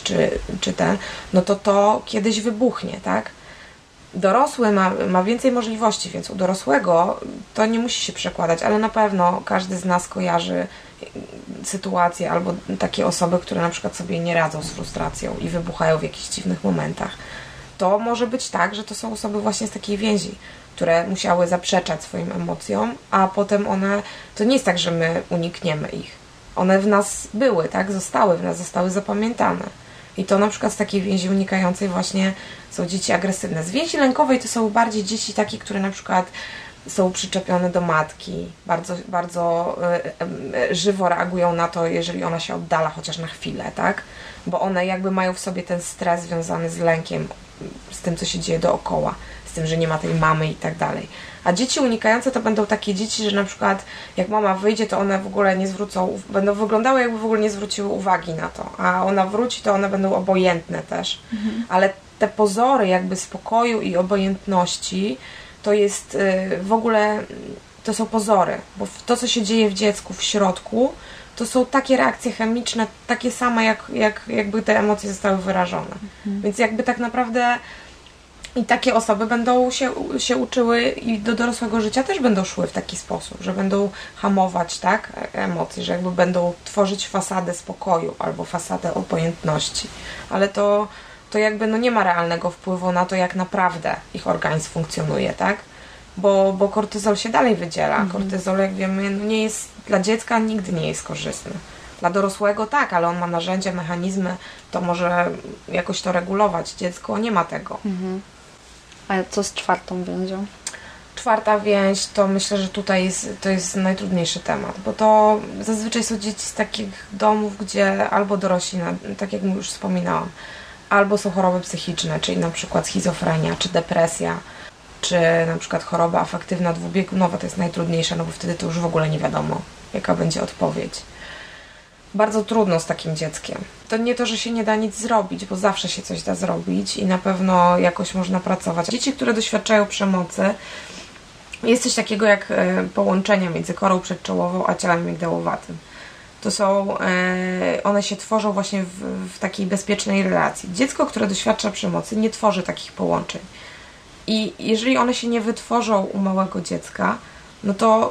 no to kiedyś wybuchnie, tak? Dorosły ma więcej możliwości, więc u dorosłego to nie musi się przekładać, ale na pewno każdy z nas kojarzy sytuacje albo takie osoby, które na przykład sobie nie radzą z frustracją i wybuchają w jakichś dziwnych momentach. To może być tak, że to są osoby właśnie z takiej więzi, które musiały zaprzeczać swoim emocjom, a potem to nie jest tak, że my unikniemy ich. One w nas były, tak? Zostały zapamiętane. I to na przykład z takiej więzi unikającej właśnie są dzieci agresywne. Z więzi lękowej to są bardziej dzieci takie, które na przykład są przyczepione do matki, bardzo, bardzo żywo reagują na to, jeżeli ona się oddala chociaż na chwilę, tak? Bo one jakby mają w sobie ten stres związany z lękiem, z tym, co się dzieje dookoła, z tym, że nie ma tej mamy i tak dalej. A dzieci unikające to będą takie dzieci, że na przykład jak mama wyjdzie, to one w ogóle nie będą wyglądały, jakby w ogóle nie zwróciły uwagi na to, a ona wróci, to one będą obojętne też. Ale te pozory jakby spokoju i obojętności to jest w ogóle, to są pozory, bo to, co się dzieje w dziecku w środku, to są takie reakcje chemiczne, takie same, jakby te emocje zostały wyrażone. Więc jakby tak naprawdę i takie osoby będą się uczyły i do dorosłego życia też będą szły w taki sposób, że będą hamować, tak, emocje, że jakby będą tworzyć fasadę spokoju albo fasadę obojętności. Ale to jakby nie ma realnego wpływu na to, jak naprawdę ich organizm funkcjonuje, tak? Bo kortyzol się dalej wydziela. Kortyzol, jak wiemy, nie jest dla dziecka, nigdy nie jest korzystny. Dla dorosłego tak, ale on ma narzędzia, mechanizmy, to może jakoś to regulować. Dziecko nie ma tego. A co z czwartą więzią? Czwarta więź, to myślę, że tutaj to jest najtrudniejszy temat, bo to zazwyczaj są dzieci z takich domów, gdzie albo dorośli, tak jak już wspominałam, albo są choroby psychiczne, czyli na przykład schizofrenia, czy depresja, czy na przykład choroba afektywna dwubiegunowa, to jest najtrudniejsze, no bo wtedy to już w ogóle nie wiadomo, jaka będzie odpowiedź. Bardzo trudno z takim dzieckiem. To nie to, że się nie da nic zrobić, bo zawsze się coś da zrobić i na pewno jakoś można pracować. Dzieci, które doświadczają przemocy, jest coś takiego jak połączenia między korą przedczołową a ciałem migdałowatym. To są, one się tworzą właśnie w takiej bezpiecznej relacji. Dziecko, które doświadcza przemocy, nie tworzy takich połączeń. I jeżeli one się nie wytworzą u małego dziecka, no to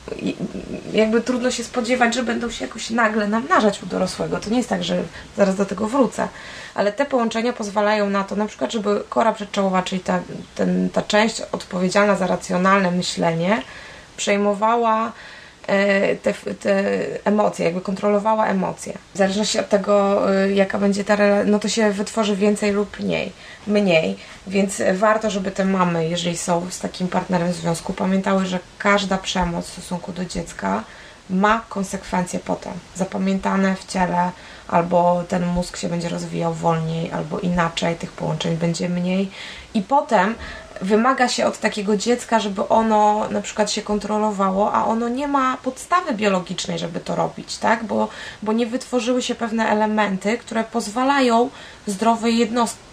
jakby trudno się spodziewać, że będą się jakoś nagle namnażać u dorosłego. To nie jest tak, że zaraz do tego wrócę. Ale te połączenia pozwalają na to, na przykład, żeby kora przedczołowa, czyli ta część odpowiedzialna za racjonalne myślenie, przejmowała te emocje, jakby kontrolowała emocje. W zależności od tego, jaka będzie ta relacja, no to się wytworzy więcej lub mniej. Więc warto, żeby te mamy, jeżeli są z takim partnerem w związku, pamiętały, że każda przemoc w stosunku do dziecka ma konsekwencje potem. Zapamiętane w ciele, albo ten mózg się będzie rozwijał wolniej, albo inaczej, tych połączeń będzie mniej. I potem wymaga się od takiego dziecka, żeby ono na przykład się kontrolowało, a ono nie ma podstawy biologicznej, żeby to robić, tak? Bo nie wytworzyły się pewne elementy, które pozwalają zdrowej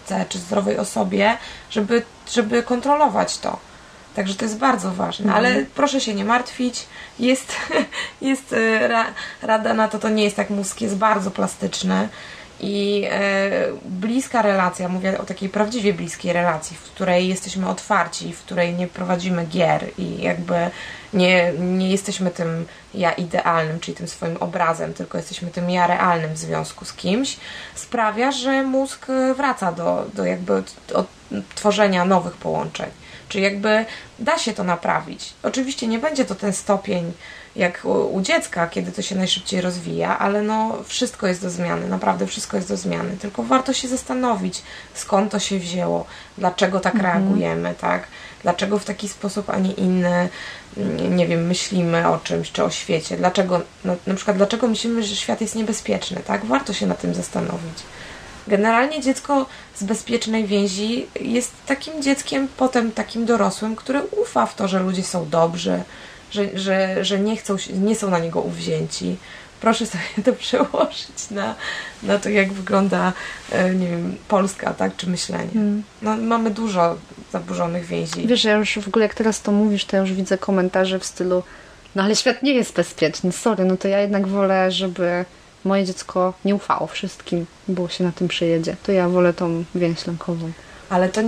matce czy zdrowej osobie, żeby kontrolować to. Także to jest bardzo ważne, ale proszę się nie martwić, jest rada na to nie jest tak mózg, jest bardzo plastyczny i bliska relacja, mówię o takiej prawdziwie bliskiej relacji, w której jesteśmy otwarci, w której nie prowadzimy gier i jakby nie jesteśmy tym ja idealnym, czyli tym swoim obrazem, tylko jesteśmy tym ja realnym w związku z kimś, sprawia, że mózg wraca do jakby tworzenia nowych połączeń. Czyli jakby da się to naprawić. Oczywiście nie będzie to ten stopień jak u dziecka, kiedy to się najszybciej rozwija, ale no wszystko jest do zmiany, naprawdę wszystko jest do zmiany. Tylko warto się zastanowić, skąd to się wzięło, dlaczego tak reagujemy, tak? Dlaczego w taki sposób, a nie inny, nie wiem, myślimy o czymś, czy o świecie. Dlaczego, na przykład dlaczego myślimy, że świat jest niebezpieczny, tak? Warto się nad tym zastanowić. Generalnie dziecko z bezpiecznej więzi jest takim dzieckiem, potem takim dorosłym, który ufa w to, że ludzie są dobrzy, że nie są na niego uwzięci. Proszę sobie to przełożyć na to, jak wygląda, nie wiem, Polska, tak, czy myślenie. No, mamy dużo zaburzonych więzi. Wiesz, ja już w ogóle jak teraz to mówisz, to ja już widzę komentarze w stylu no ale świat nie jest bezpieczny, sorry, no to ja jednak wolę, żeby moje dziecko nie ufało wszystkim, bo się na tym przejedzie. To ja wolę tą więź lękową. Ale to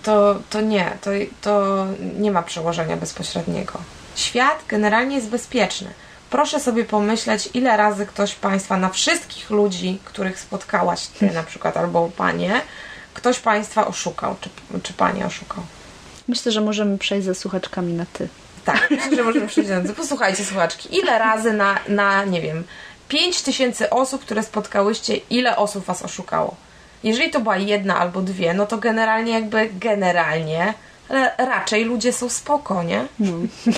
nie ma przełożenia bezpośredniego. Świat generalnie jest bezpieczny. Proszę sobie pomyśleć, ile razy ktoś Państwa, na wszystkich ludzi, których spotkałaś, Ty na przykład, albo Panie, ktoś Państwa oszukał, czy Panie oszukał. Myślę, że możemy przejść ze słuchaczkami na Ty. Tak, myślę, że możemy przejść na Ty. Posłuchajcie, słuchaczki, ile razy na nie wiem, 5000 osób, które spotkałyście, ile osób Was oszukało? Jeżeli to była jedna albo dwie, no to generalnie, ale raczej ludzie są spoko, nie? No.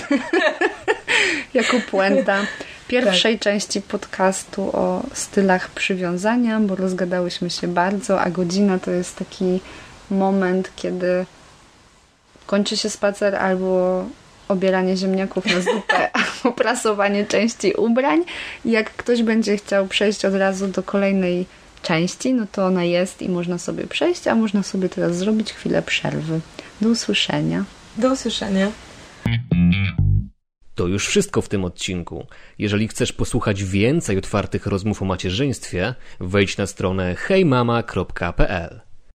Jako puenta pierwszej części podcastu o stylach przywiązania, bo rozgadałyśmy się bardzo, a godzina to jest taki moment, kiedy kończy się spacer albo obieranie ziemniaków na zupę, albo prasowanie części ubrań. I jak ktoś będzie chciał przejść od razu do kolejnej części, no to ona jest i można sobie przejść, a można sobie teraz zrobić chwilę przerwy. Do usłyszenia. Do usłyszenia. To już wszystko w tym odcinku. Jeżeli chcesz posłuchać więcej otwartych rozmów o macierzyństwie, wejdź na stronę hejmama.pl.